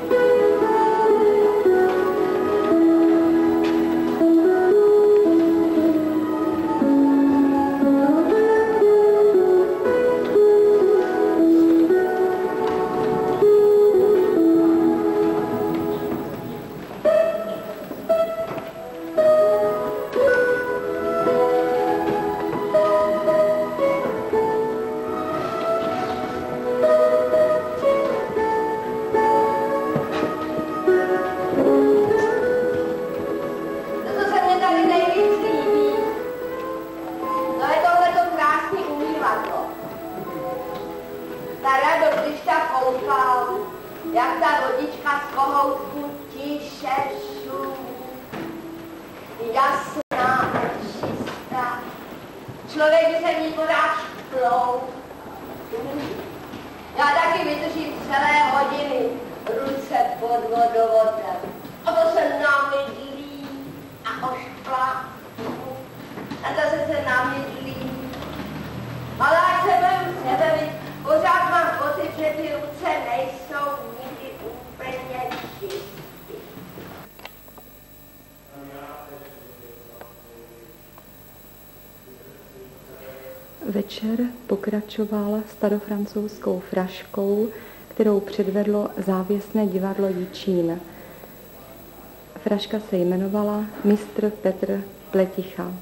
Večer pokračoval starofrancouzskou fraškou, kterou předvedlo závěsné divadlo Jičín. Fraška se jmenovala Mistr Petr Pleticha.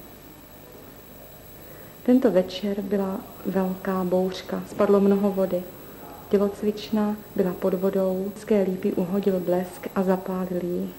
Tento večer byla velká bouřka, spadlo mnoho vody. Tělocvična byla pod vodou, ské lípy uhodil blesk a zapálil ji.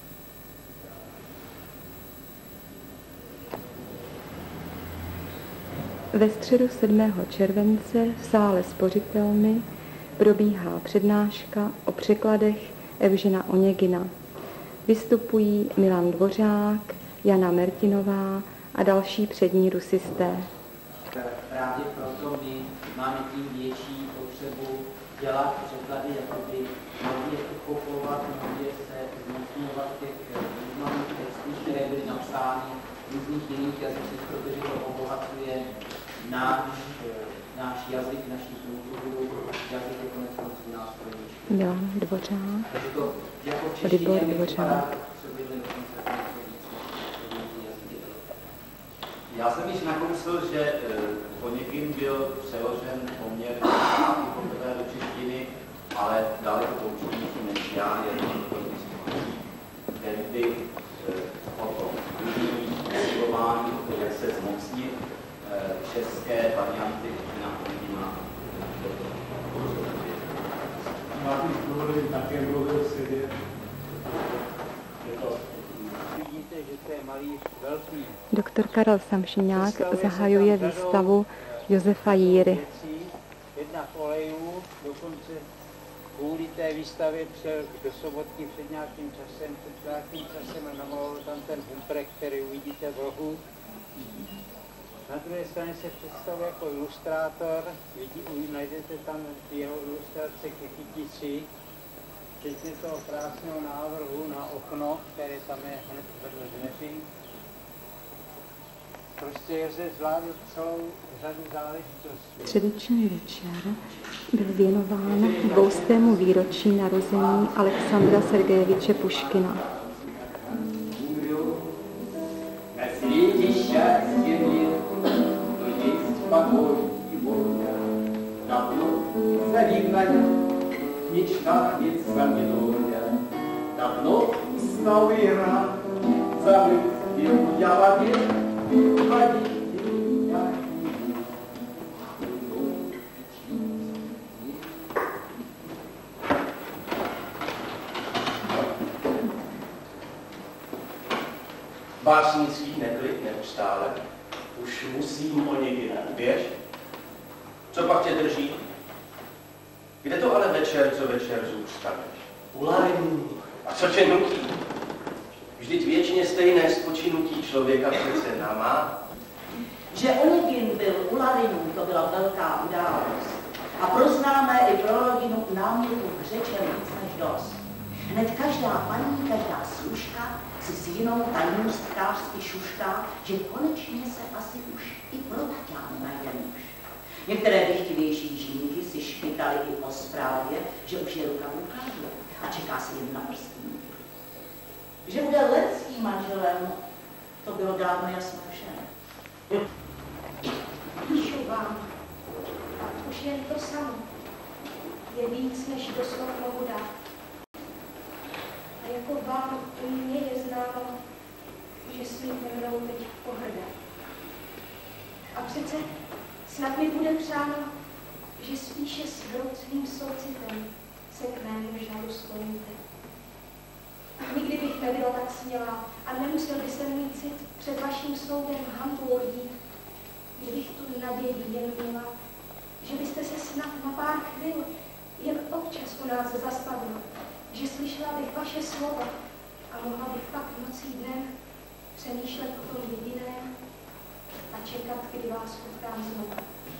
Ve středu sedmého července v sále Spořitelny probíhá přednáška o překladech Evžena Oněgina. Vystupují Milan Dvořák, Jana Mertinová a další přední rusisté. Právě proto my máme tím větší potřebu dělat překlady, jakoby nově uchopovat, nově se zmocňovat těch významných textů, které byly napsány v různých jiných jazycích, protože to obohacuje náš, náš jazyk, naší kulturu, jazyk je konec konců nástroj. Jo, Dvořák. Takže to jako v Libor češtině Dvořák. Já jsem již nakousl, že poněkým byl přeložen poměrně poprvé do češtiny, ale daleko poučenější než já, je to tehdy o tom usilování, jak se zmocnit české varianty na originál. Máte dovolili také mluvil sedět. Vidíte, že to je malíř velký. Doktor Karel Samšiňák zahajuje výstavu Josefa Jíry. Jedna v olejů, dokonce kvůli té výstavě přijel do Sobotky před nějakým časem, před nějakým časem a namaloval tam ten humprek, který uvidíte v rohu. Na druhé straně se představuje jako ilustrátor, vidí, najdete tam jeho ilustrace ke kytici, včetně toho krásného návrhu na okno, které tam je hned vedle dveří. Prostě Josef zvládl celou řadu záležitostí. Středeční večer byl věnován dvoustému výročí narození Alexandra Sergejeviče Puškina. Nička nic za mě dojde, dávno stał rád, zabych jen udělat jen, vadí Básnický neklid neustále, už musím o někdy běž. Co pak tě drží? Kde to ale večer, co večer zůstaneš? U lajnů. A co tě nutí? Vždyť věčně stejné spočinutí člověka přece namá. Že Onegin byl u Larinů, to byla velká událost. A pro známé i pro rodinu námětů řečem víc než dost. Hned každá paní, každá služka si s jinou tajnůstkářsky šušká, že konečně se asi už i pro Taťánu najde muž. Některé vychtivější žínky si špitaly i o zprávě, že už je ruka v rukáži a čeká se jen na prstínky. Že bude lenským manželem, to bylo dávno jasné všem. Píšu vám, a už jen to samo je víc, než doslov mohu dát. A jako vám u mě je známo, že smíte mnou teď pohrdat. A přece snad mi bude přáno, že spíše s vroucným soucitem se k mému žádu skloníte. Nikdy bych nebyla tak smělá a nemusel by se můj cit před vaším soudem hanbou rodit, kdybych tu naději jen měla, že byste se snad na pár chvil jen občas u nás zastavil, že slyšela bych vaše slova a mohla bych pak nocí dnem přemýšlet o tom jediném a čekat, kdy vás potkám znovu.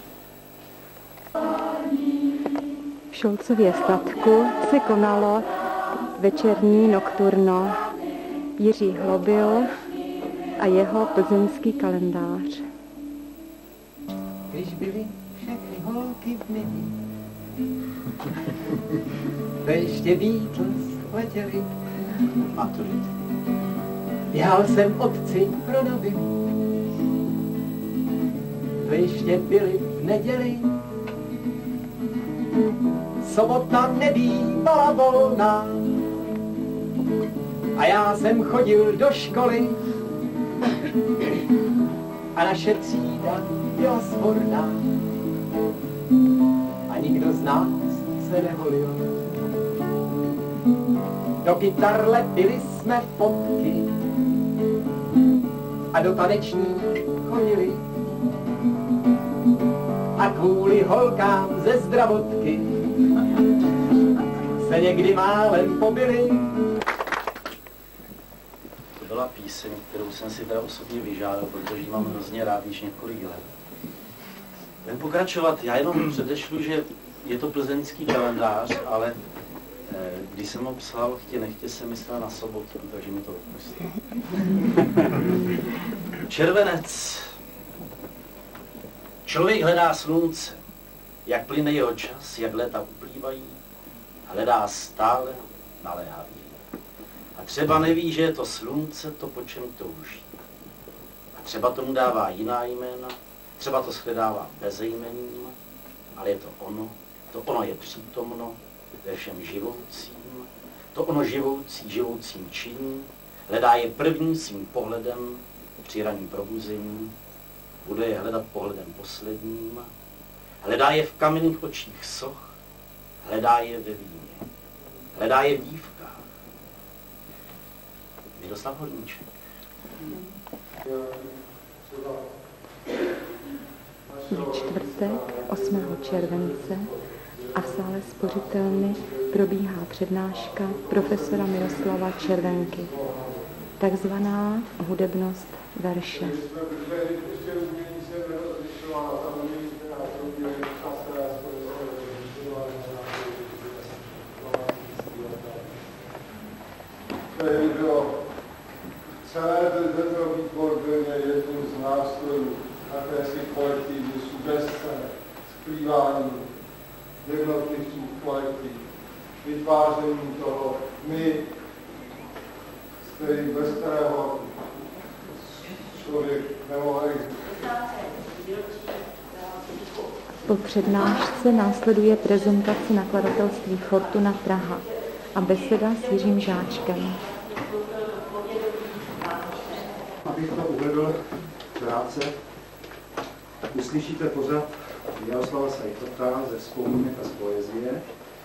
V Šolcově statku se konalo večerní nokturno Jiří Hlobil a jeho plzeňský kalendář. Když byly všechny holky v nebi, to ještě Beatles letěli maturity. Běhal jsem otci pro noviny, to ještě byly v neděli. Sobota nebývala volná a já jsem chodil do školy a naše třída byla svorná a nikdo z nás se neholil. Do kytar lepili jsme fotky a do taneční chodili a kvůli holkám ze zdravotky se někdy málem pobili. byla píseň, kterou jsem si teda osobně vyžádal, protože ji mám hrozně rád již několik let. Budeme pokračovat, já jenom předešlu, že je to plzeňský kalendář, ale eh, když jsem ho psal, chtě nechtě jsem myslel na sobotu, takže mi to odpustí. Červenec. Člověk hledá slunce, jak plyne jeho čas, jak léta uplývají, hledá stále naléhavě. A třeba neví, že je to slunce, to, po čem touží. A třeba tomu dává jiná jména, třeba to shledává bezejmenným, ale je to ono, to ono je přítomno ve všem živoucím, to ono živoucí živoucím činí, hledá je prvním svým pohledem při ranním probuzení, bude je hledat pohledem posledním, hledá je v kamenných očích soch, hledá je ve víně, hledá je v dívkách. Miroslav Horníček. Je čtvrtek, osmého července a v sále Spořitelny probíhá přednáška profesora Miroslava Červenky, takzvaná hudebnost verše. Celé tento výbor byl jedním z nástrojů jakési kolektivní sugestce, skrývání jednotlivců kolektiv, vytváření toho my, který bez kterého člověk nemohl existovat. Po přednášce následuje prezentace nakladatelství Fortuna Praha a beseda s Jiřím Žáčkem. Abych to uvedl krátce, uslyšíte pořad Jaroslava Sajchota ze Vzpomínek a z poezie.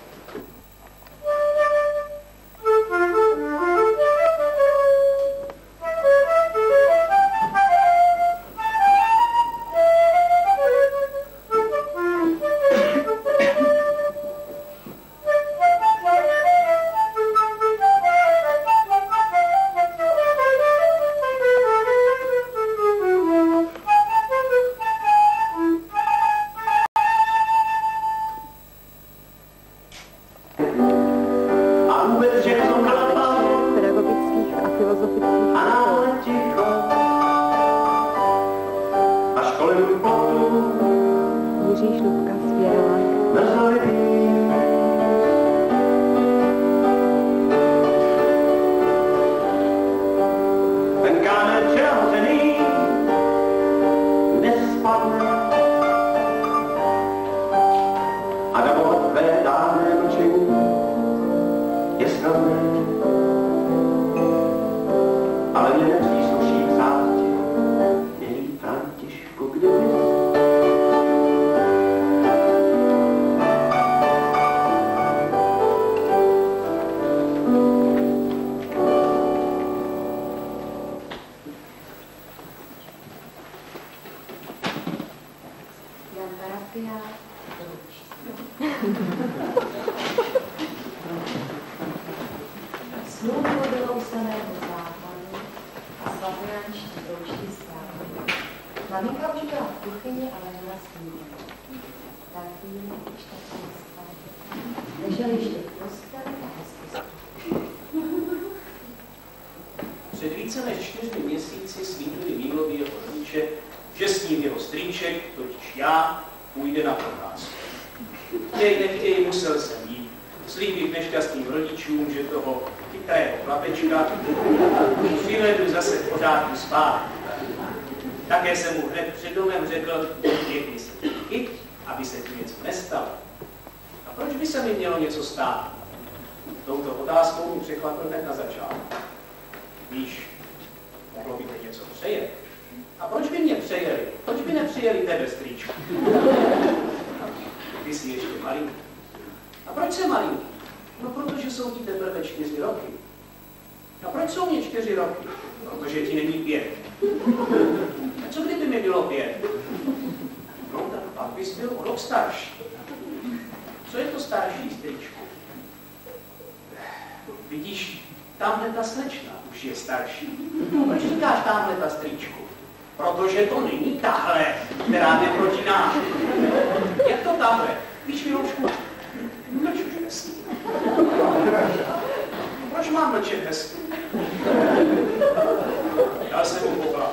Slunko bylo u samého západu a svatojánští roušky stály. Maminka už byla v kuchyni a vařila snídaní. Taky už tak se nespali. Ležel ještě v posteli a hezky Před více než čtyřmi měsíci slíbili Mílovi jeho rodiče, že s ním jeho strýček, totiž já, půjde na procházku. Chtěj, nechtěj, musel jsem jít. Slíbit nešťastným rodičům, že toho chytrého chlapečka přivedu zase v pořádku spát. Také jsem mu hned před domem řekl, pěkně se chyt, aby se tu něco nestalo. A proč by se mi mělo něco stát? Touto otázkou mi překvapil hned na začátku. Víš, mohlo by teď něco přejet. A proč by mě přejeli? Proč by nepřijeli tebe, strýčku? Ty jsi ještě malinký. A proč jsem malinký? No, protože jsou ti teprve čtyři roky. A proč jsou mě čtyři roky? Protože ti není pět. A co kdyby mi bylo pět? No, tak pak bys byl o rok starší. Co je to starší, strýčku? Vidíš, tamhle ta slečna už když je starší. No, proč říkáš tamhle ta strýčku? Protože to není tahle, která jde proti nám. Jak to tahle? Víš, Miloušku, mlč už hezky. Proč mám mlčet hezky? Já jsem mu poklad.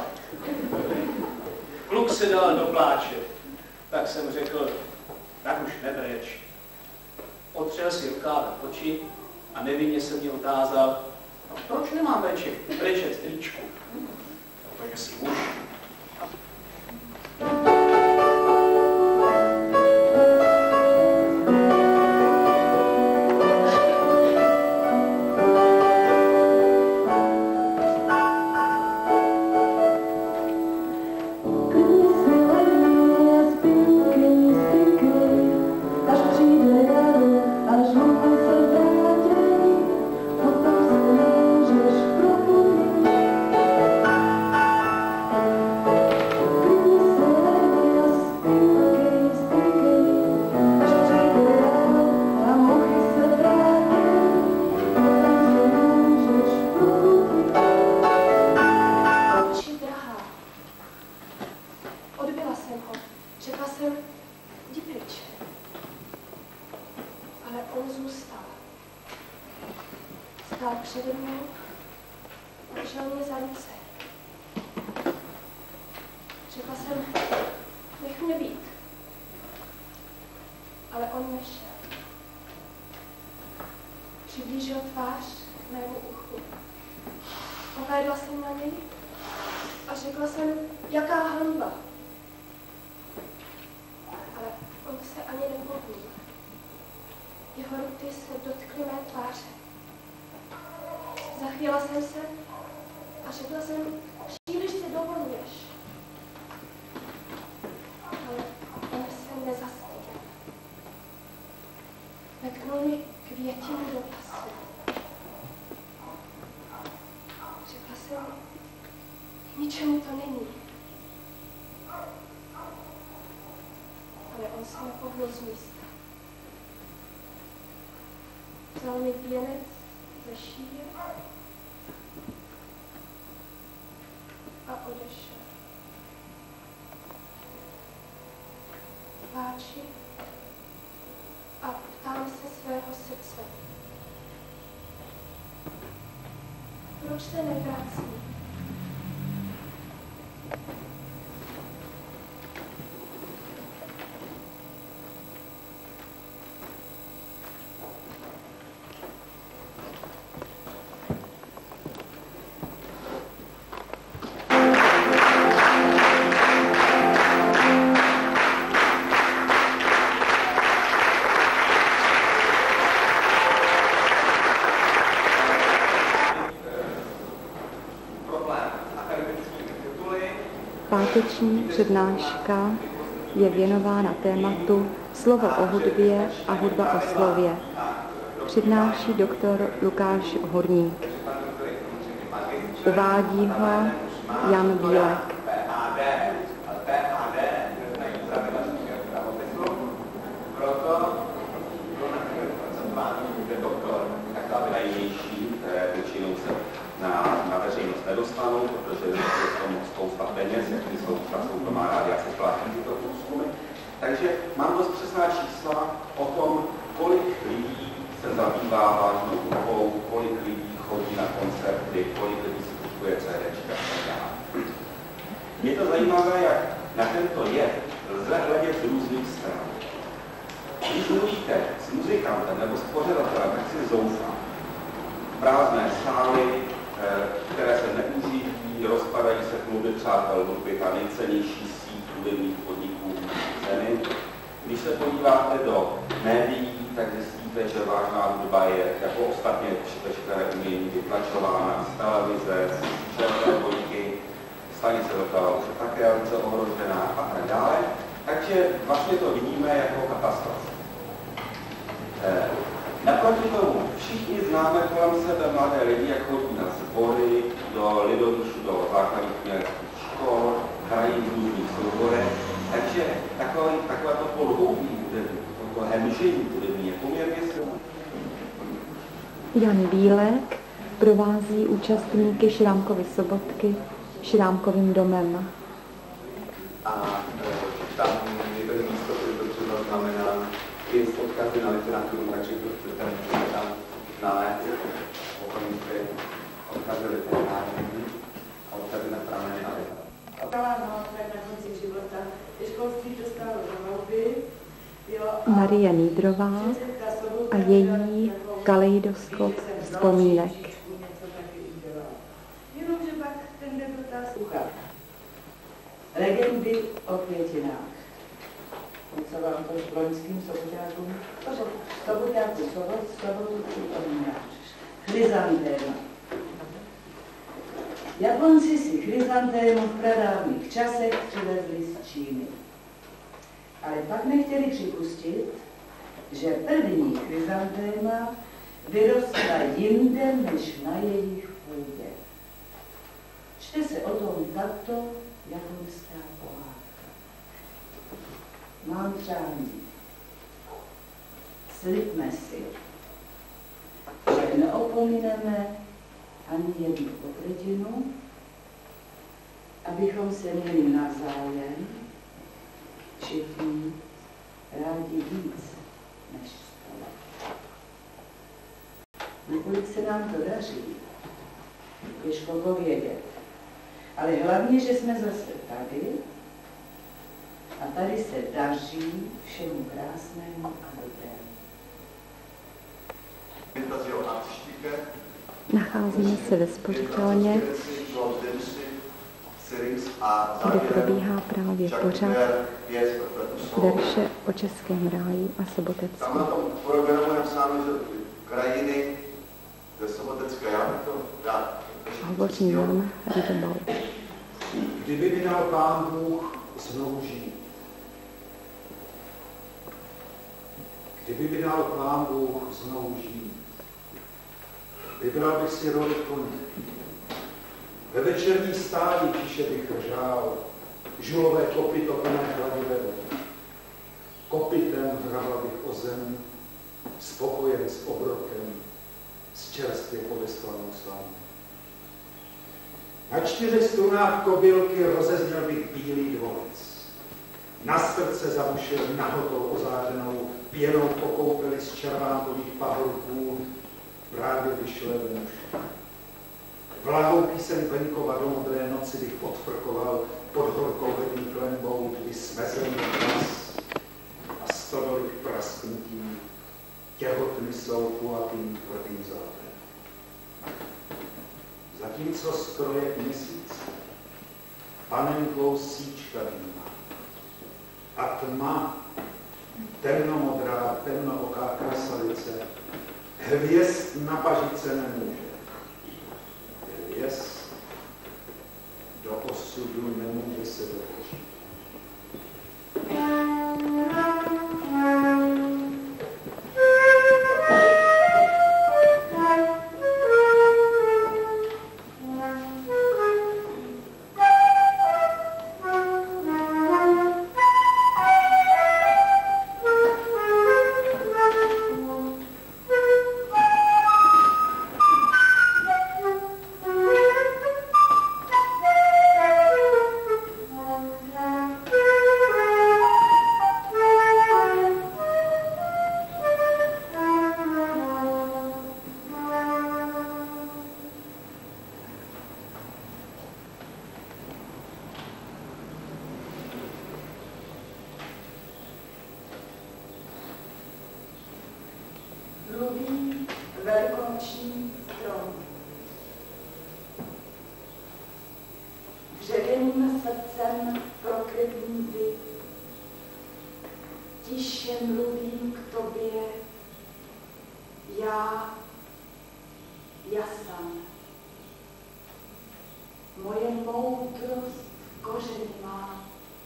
Kluk se dal do pláče. Tak jsem řekl, tak už nebreč. Otřel si rukávem oči a nevinně se mě otázal, no, proč nemám brečet, brečet strýčku? Protože si muž. Z místa. Vzal mi věnec ze šíje a odešel. Pláči a ptám se svého srdce. Proč se nevrací? Páteční přednáška je věnována tématu Slovo o hudbě a hudba o slově. Přednáší doktor Lukáš Horník. Uvádí ho Jan Bílek. Na, na veřejnost nedostanou, protože je to spousta peněz, jaký jsou soukromá rádia, se platí tyto průzkumy. Takže mám dost přesná čísla o tom, kolik lidí se zabývá vážnou hudbou, kolik lidí chodí na koncerty, kolik lidí si kupuje CDčka a tak dále. Je to zajímavé, jak na tento jev lze hledět z různých stran. Když mluvíte s muzikantem nebo s pořadatelem, tak si zoufám. Prázdné sály, které se neuživí, rozpadají se kluby přátel hudby, ta nejcennější síť hudebních podniků ceny. Když se podíváte do médií, tak zjistíte, že vážná hudba je, jako ostatně veškeré umění, vytlačována z televize, z černé dvojky, stanice doprava už je také velice ohrožená a tak dále. Takže vlastně to vidíme jako katastrofu. Naproti tomu všichni známe kolem sebe mladé lidi, jak chodí na sbory, do lidových, do základních uměleckých škol, hrají v různých souborech. Takže takové, takové to podhoubí hudební, to hemžení hudební je poměrně silné. Jan Bílek provází účastníky Šrámkovy sobotky Šrámkovým domem. A e, tam je to místo, které to třeba znamená i z odkazy na literaturu, takže to ten tam nalézt okamžitě odkazy literární a odkazy na prameny a literaturu. Na konci života školství dostalo do volby. Marie Nýdrová a její kaleidoskop vzpomínek. Jenomže pak ten dotaz ucha. Legendy o květinách. Něco vám to v loňským soboťákům? Soboťáků sobot, sobotu připomíná. Chryzantéma. Japonci si chryzantému v pradávných časech přivezli z Číny. Ale pak nechtěli připustit, že první chryzantéma vyrostla jinde než na jejich půdě. Čte se o tom tato japonská pohádka. Mám přání. Slibme si, že neopomineme ani jednu potretinu, abychom se měli navzájem všichni rádi víc než spolu. Nakolik se nám to daří, těžko povědět. Ale hlavně, že jsme zase tady a tady se daří všemu krásnému a dobrému. Nacházíme se ve spořitelně, kde probíhá právě pořad verše o českém ráji a Sobotecku. Tam na tom programu je napsáno, že krajiny ze Sobotecké, já bych to rád. Hovoří Jan Rydebal. Kdyby mi dal Pán Bůh znovu žít. Kdyby mi dal Pán Bůh znovu žít. Vybral bych si roli koně. Ve večerní stáji píše bych řál, žulové kopyto plné hladivé vody. Kopytem hrabal bych o zem, spokojen s obrokem, s čerstvě povestvanou slanou. Na čtyřech strunách kobylky rozezněl bych bílý dvorec. Na srdce zabušil nahotou ozářenou pěnou po koupeli z červánkových pahorků právě vyšlé Venuše. Vláhou píseň venkova do modré noci bych odfrkoval pod horkou vední klenbou, kdy smezený hlas a stodolik prasknutí těhotny jsou kulatým tvrdým zlatem. Zatímco skroje měsíc panenkou síčka vnímá a tma, temnomodrá, temnooká krasalice, hvězd na pažice nemůže. Hvězd do osudu nemůže se dokočit. Mluví velikonoční strom. Dřevěným srdcem prokrytý ty, tiše mluvím k tobě, já, jasan. Moje moudrost kořen má,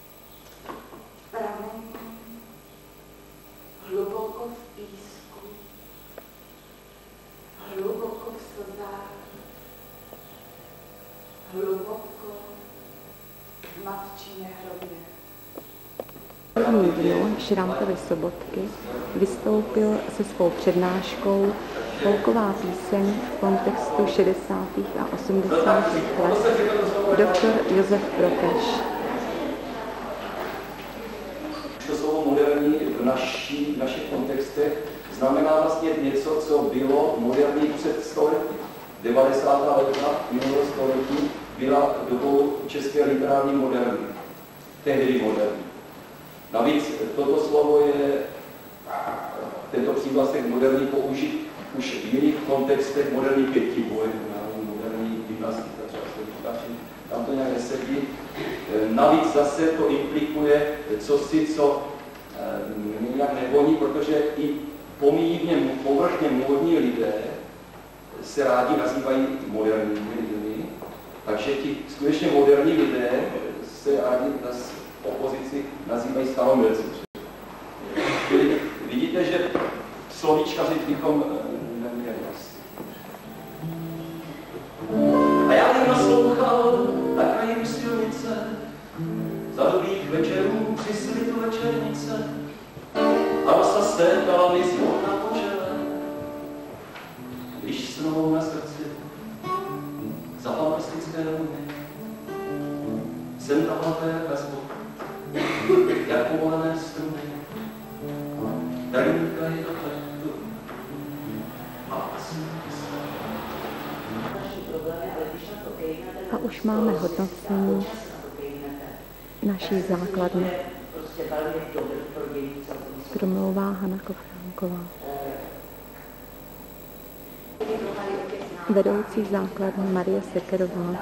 pramení hluboko v písku, hluboko v slzách, hluboko v matčině hrobě. jubilejním dnu Šramtovy sobotky vystoupil se svou přednáškou Folková píseň v kontextu šedesátých a osmdesátých let doktor Josef Prokeš. To slovo moderní v, naší, v našich kontextech znamená vlastně něco, co bylo moderní před století. devadesátá léta minulého století byla dobou české literární moderní. Tehdy moderní. Navíc toto slovo je, tento přívlastek moderní použít už v jiných kontextech, moderní pětiboj, moderní gymnastika, třeba se tam to nějak nesedí. Navíc zase to implikuje cosi, co mě nějak nevoní, protože i pomíjivně, povrchně módní lidé se rádi nazývají moderními lidmi, takže ti skutečně moderní lidé se rádi v opozici nazývají staromilci. Čili vidíte, že slovíčkaři bychom neměli asi. A já bych naslouchal na kraji silnice, za dobrých večerů při svitu večernice, a rosa stékala mi z na počele, když snou na srdci za fantastické luny jsem tahal péka z boku, jak povolené struny, trnkají do pletu a A už máme hodnocení naší základny. Promlouvá Hana Kofránková. Vedoucí základny Marie Sekerová.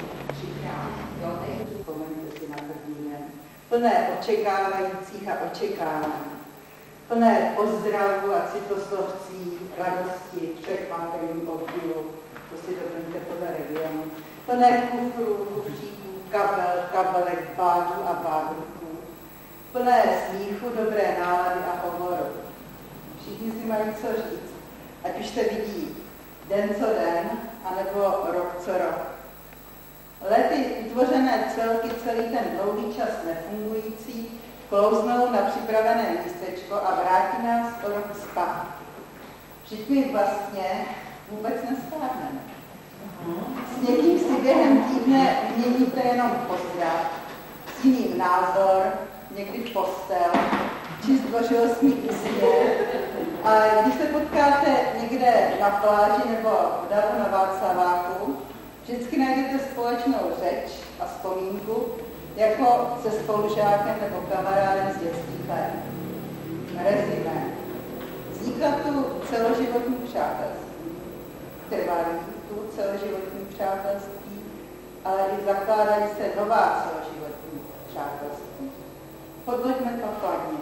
Plné očekávajících a očekávání. Plné pozdravu a citoslovcí, radosti, překvapení, obdivu, to si doplňte podle regionu. Plné kufrů, kufříků, kabel, kabelek, bádů a bádruků. Plné smíchu, dobré nálady a hovoru. Všichni si mají co říct, ať už se vidí den co den, anebo rok co rok. Lety vytvořené celky celý ten dlouhý čas nefungující klouznou na připravené místečko a vrátí nás o rok zpátky. Všichni vlastně vůbec nestárneme. S někým si během týdne měníte jenom pozdrav, s jiným názor, někdy postel, či zdvořilostní úsměv. A když se potkáte někde na pláži nebo v davu na Václaváku, vždycky najdete společnou řeč a vzpomínku, jako se spolužákem nebo kamarádem z dětských let. Rezime. Vznikla tu celoživotní přátelství. Trvají tu celoživotní přátelství, ale i zakládají se nová celoživotní přátelství. Podleďme to kladně.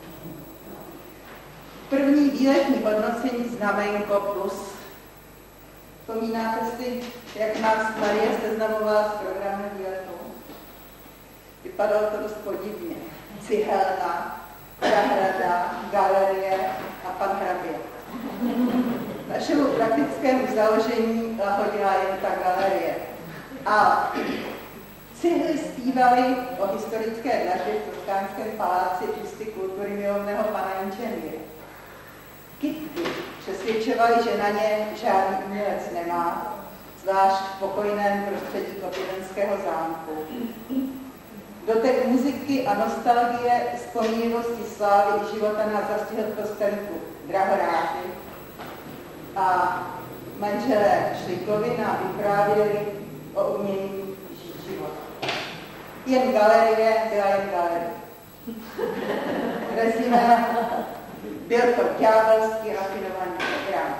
První výletní hodnocení znamenko plus. Vzpomínáte si, jak nás Marie seznamovala s programem výletu? Vypadalo to dost podivně. Cihelna, zahrada, galerie a pan hrabě. Našemu praktickému založení lahodila jen ta galerie. A cihly zpívaly o historické dražbě v Toskánském paláci ústy kultury milovného pana inženýra. Kytky přesvědčovaly, že na ně žádný umělec nemá, zvlášť v pokojném prostředí Kopilenského zámku. Dotek muziky a nostalgie, vzpomínivosti slávy i života nás zastihl v kostelíku Drahoráty a manželé Šlikovi nám vyprávěli o umění žít život. Jen galerie byla jen galerie. Rezime, byl to ďábelský rafinovaný program.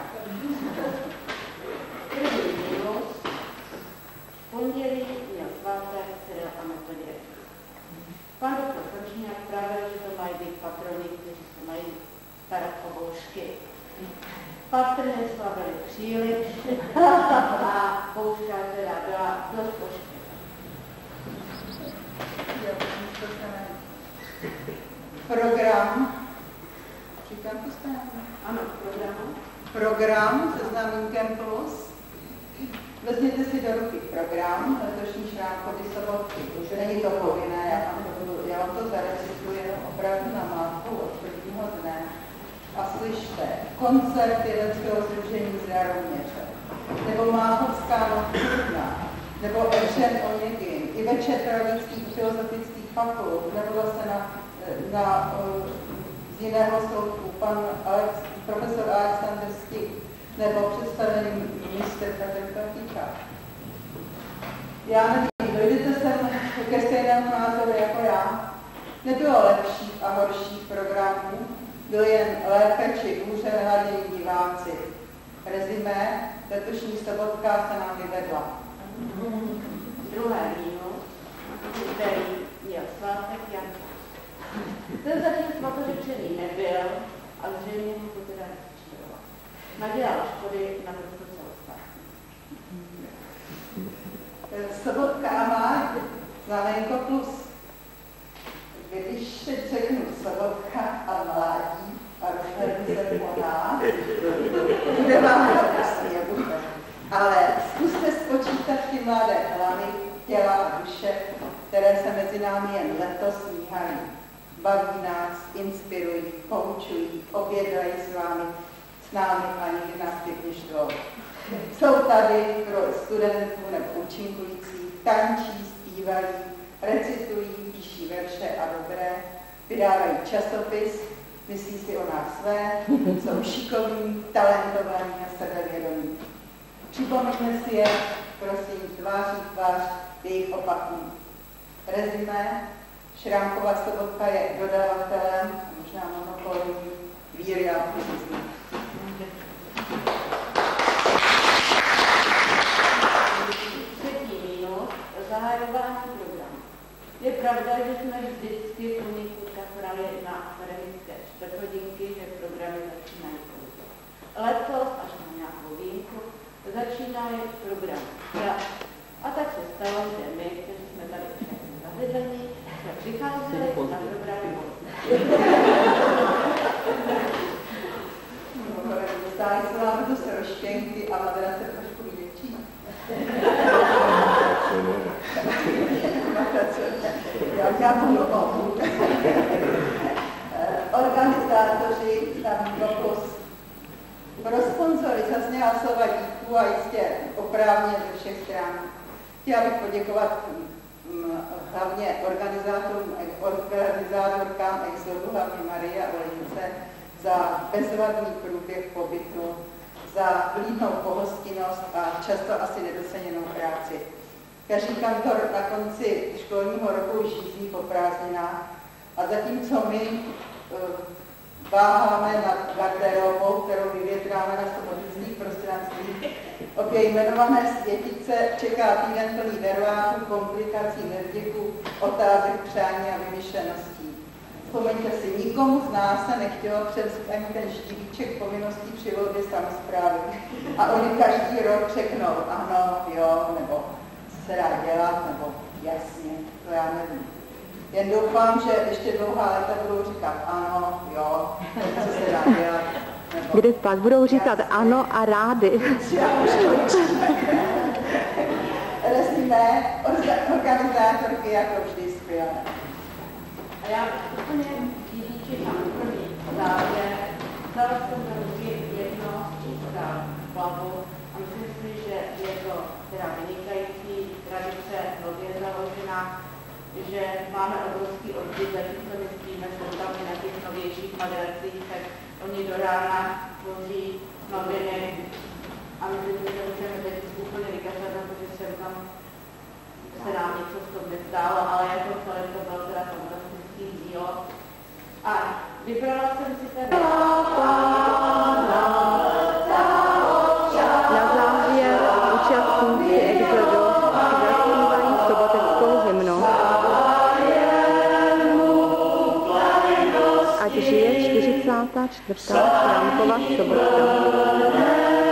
První minus, pondělí měl svátek Cyril a Metodě. Pan doktor Končíňák pravil, že to mají být patrony, kteří se mají starat o bouřky. Patrně slavili příliš a bouřka teda byla dost poštěná. Program. Říkám to správně. Ano, program. Program se znamínkem plus. Vezměte si do ruky program letošní Šrámkovy sobotky. Už není to povinné, já vám to, budu, já vám to zaregistruji. opravdu namátkou od prvního dne a slyšte koncert Jedeckého sdružení Zdraroměře, nebo Máchovská nocturna, nebo Evžen Onegin, i večer pedagogických filozofických fakult, nebo zase na, na, z jiného sloupku pan Alex, profesor Alexander Stik, nebo představený ministr Petr Katíka. Já nevím, dojdete sem ke stejnému názoru jako já. Nebylo lepších a horších programů, byl jen lépe či hůře naladění diváci. Rezimé, letošní sobotka se nám vyvedla. Druhé mínus, který měl svátek Janka. Ten zatím svatodečený nebyl a zřejmě mu to teda nestřídalo. Nadělal škody na to celostátní. Sobotka a máj, znamenko plus. Když teď řeknu sobotka a mládí a rozhlednu se po nás, bude vám radostně, bude. Ale zkuste spočítat ty mladé hlavy, těla a duše, které se mezi námi jen letos míhají. Baví nás, inspirují, poučují, obědají s vámi, s námi a někdy nás pěkně štvou. Jsou tady pro studentů nebo účinkující, tančí, zpívají, recitují, píší verše a dobré, vydávají časopis, myslí si o nás své, jsou šikovní, talentovaní a sebevědomí. Připomeňme si je, prosím, tváří tvář jejich opakům. Rezimé, Šrámková sobotka je dodavatelem, možná monopolní, víry a optimismu. Třetí mínus, zahajování programu. Je pravda, že jsme vždycky poněkud kafrali na akademické čtvrthodinky, že programy začínají pouze. Letos, až na nějakou výjimku, začínají program. A tak se stalo, že my, kteří jsme tady všechny zavedení, jsme přicházeli na programy Stáli se vám to sroštěnky a madrace trošku větší. Já budu obu. Organizátoři tam plus pro sponzory zazněla slova díků a jistě oprávně ze všech stran. Chtěla bych poděkovat hlavně organizátorům, organizátorkám Exodu, hlavně Marie a Olince, za bezvadný průběh pobytu, za vlídnou pohostinnost a často asi nedoceněnou práci. Každý kantor na konci školního roku už jízdí po prázdninách a zatímco my uh, váháme nad garderobou, kterou vyvětráme na sobotických prostranstvích, obě jmenované světice čeká týden plný nerváků, komplikací, nevděků, otázek, přání a vymyšleností. Vzpomeňte si, nikomu z nás se nechtělo přes ten štívíček povinností při volbě samosprávy. A oni každý rok řeknou ano, jo, nebo co se dá dělat, nebo jasně, to já nevím. Jen doufám, že ještě dlouhá léta budou říkat ano, jo, co se dá dělat. Nebo, kde pak budou říkat jasně, ano a rádi. Rezimé, organizátorky jako vždy skvělé. A já úplně Ježíši na první závěr, dala jsem do ruky jedno za hlavu a myslím si, že je to teda vynikající tradice, hodně založená, že máme obrovský odbyt, zatímco myslíme, že tam na těch novějších madracích, tak oni do rána tvoří noviny a myslím, že můžeme teď úplně vykašlat, protože jsem tam se nám něco z toho nestálo, ale jako celé to bylo teda fantastický dílo. A vybrala jsem si tady na závěr účastníci Exodu zaspívají soboteckou hymnu. Ať žije čtyřicátá čtvrtá Šrámkova sobotka.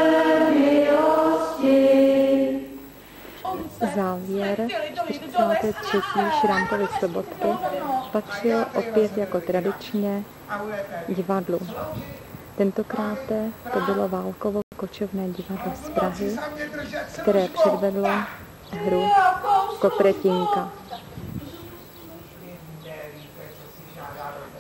Závěr čtyřicáté třetí Šrámkovy sobotky patřil opět jako tradičně divadlu. Tentokrát to bylo Válkovo kočovné divadlo z Prahy, které předvedlo hru Kopretinka.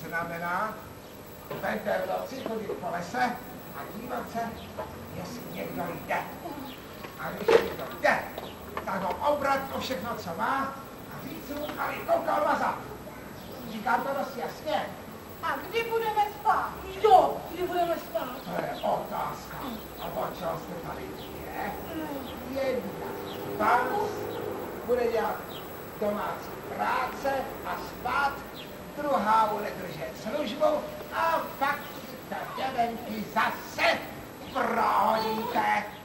znamená večer v noci chodit po lese a dívat se, jestli někdo jde. A když někdo jde, tak ho obrat o všechno, co má a říct mu, aby koukal nazad. Říkám to dost jasně. A kdy budeme spát? Jo, kdy budeme spát? To je otázka. A o čeho jsme tady je? Jedna z vás bude dělat domácí práce a spát, druhá bude držet službu a pak si ta děvenky zase prohodíte.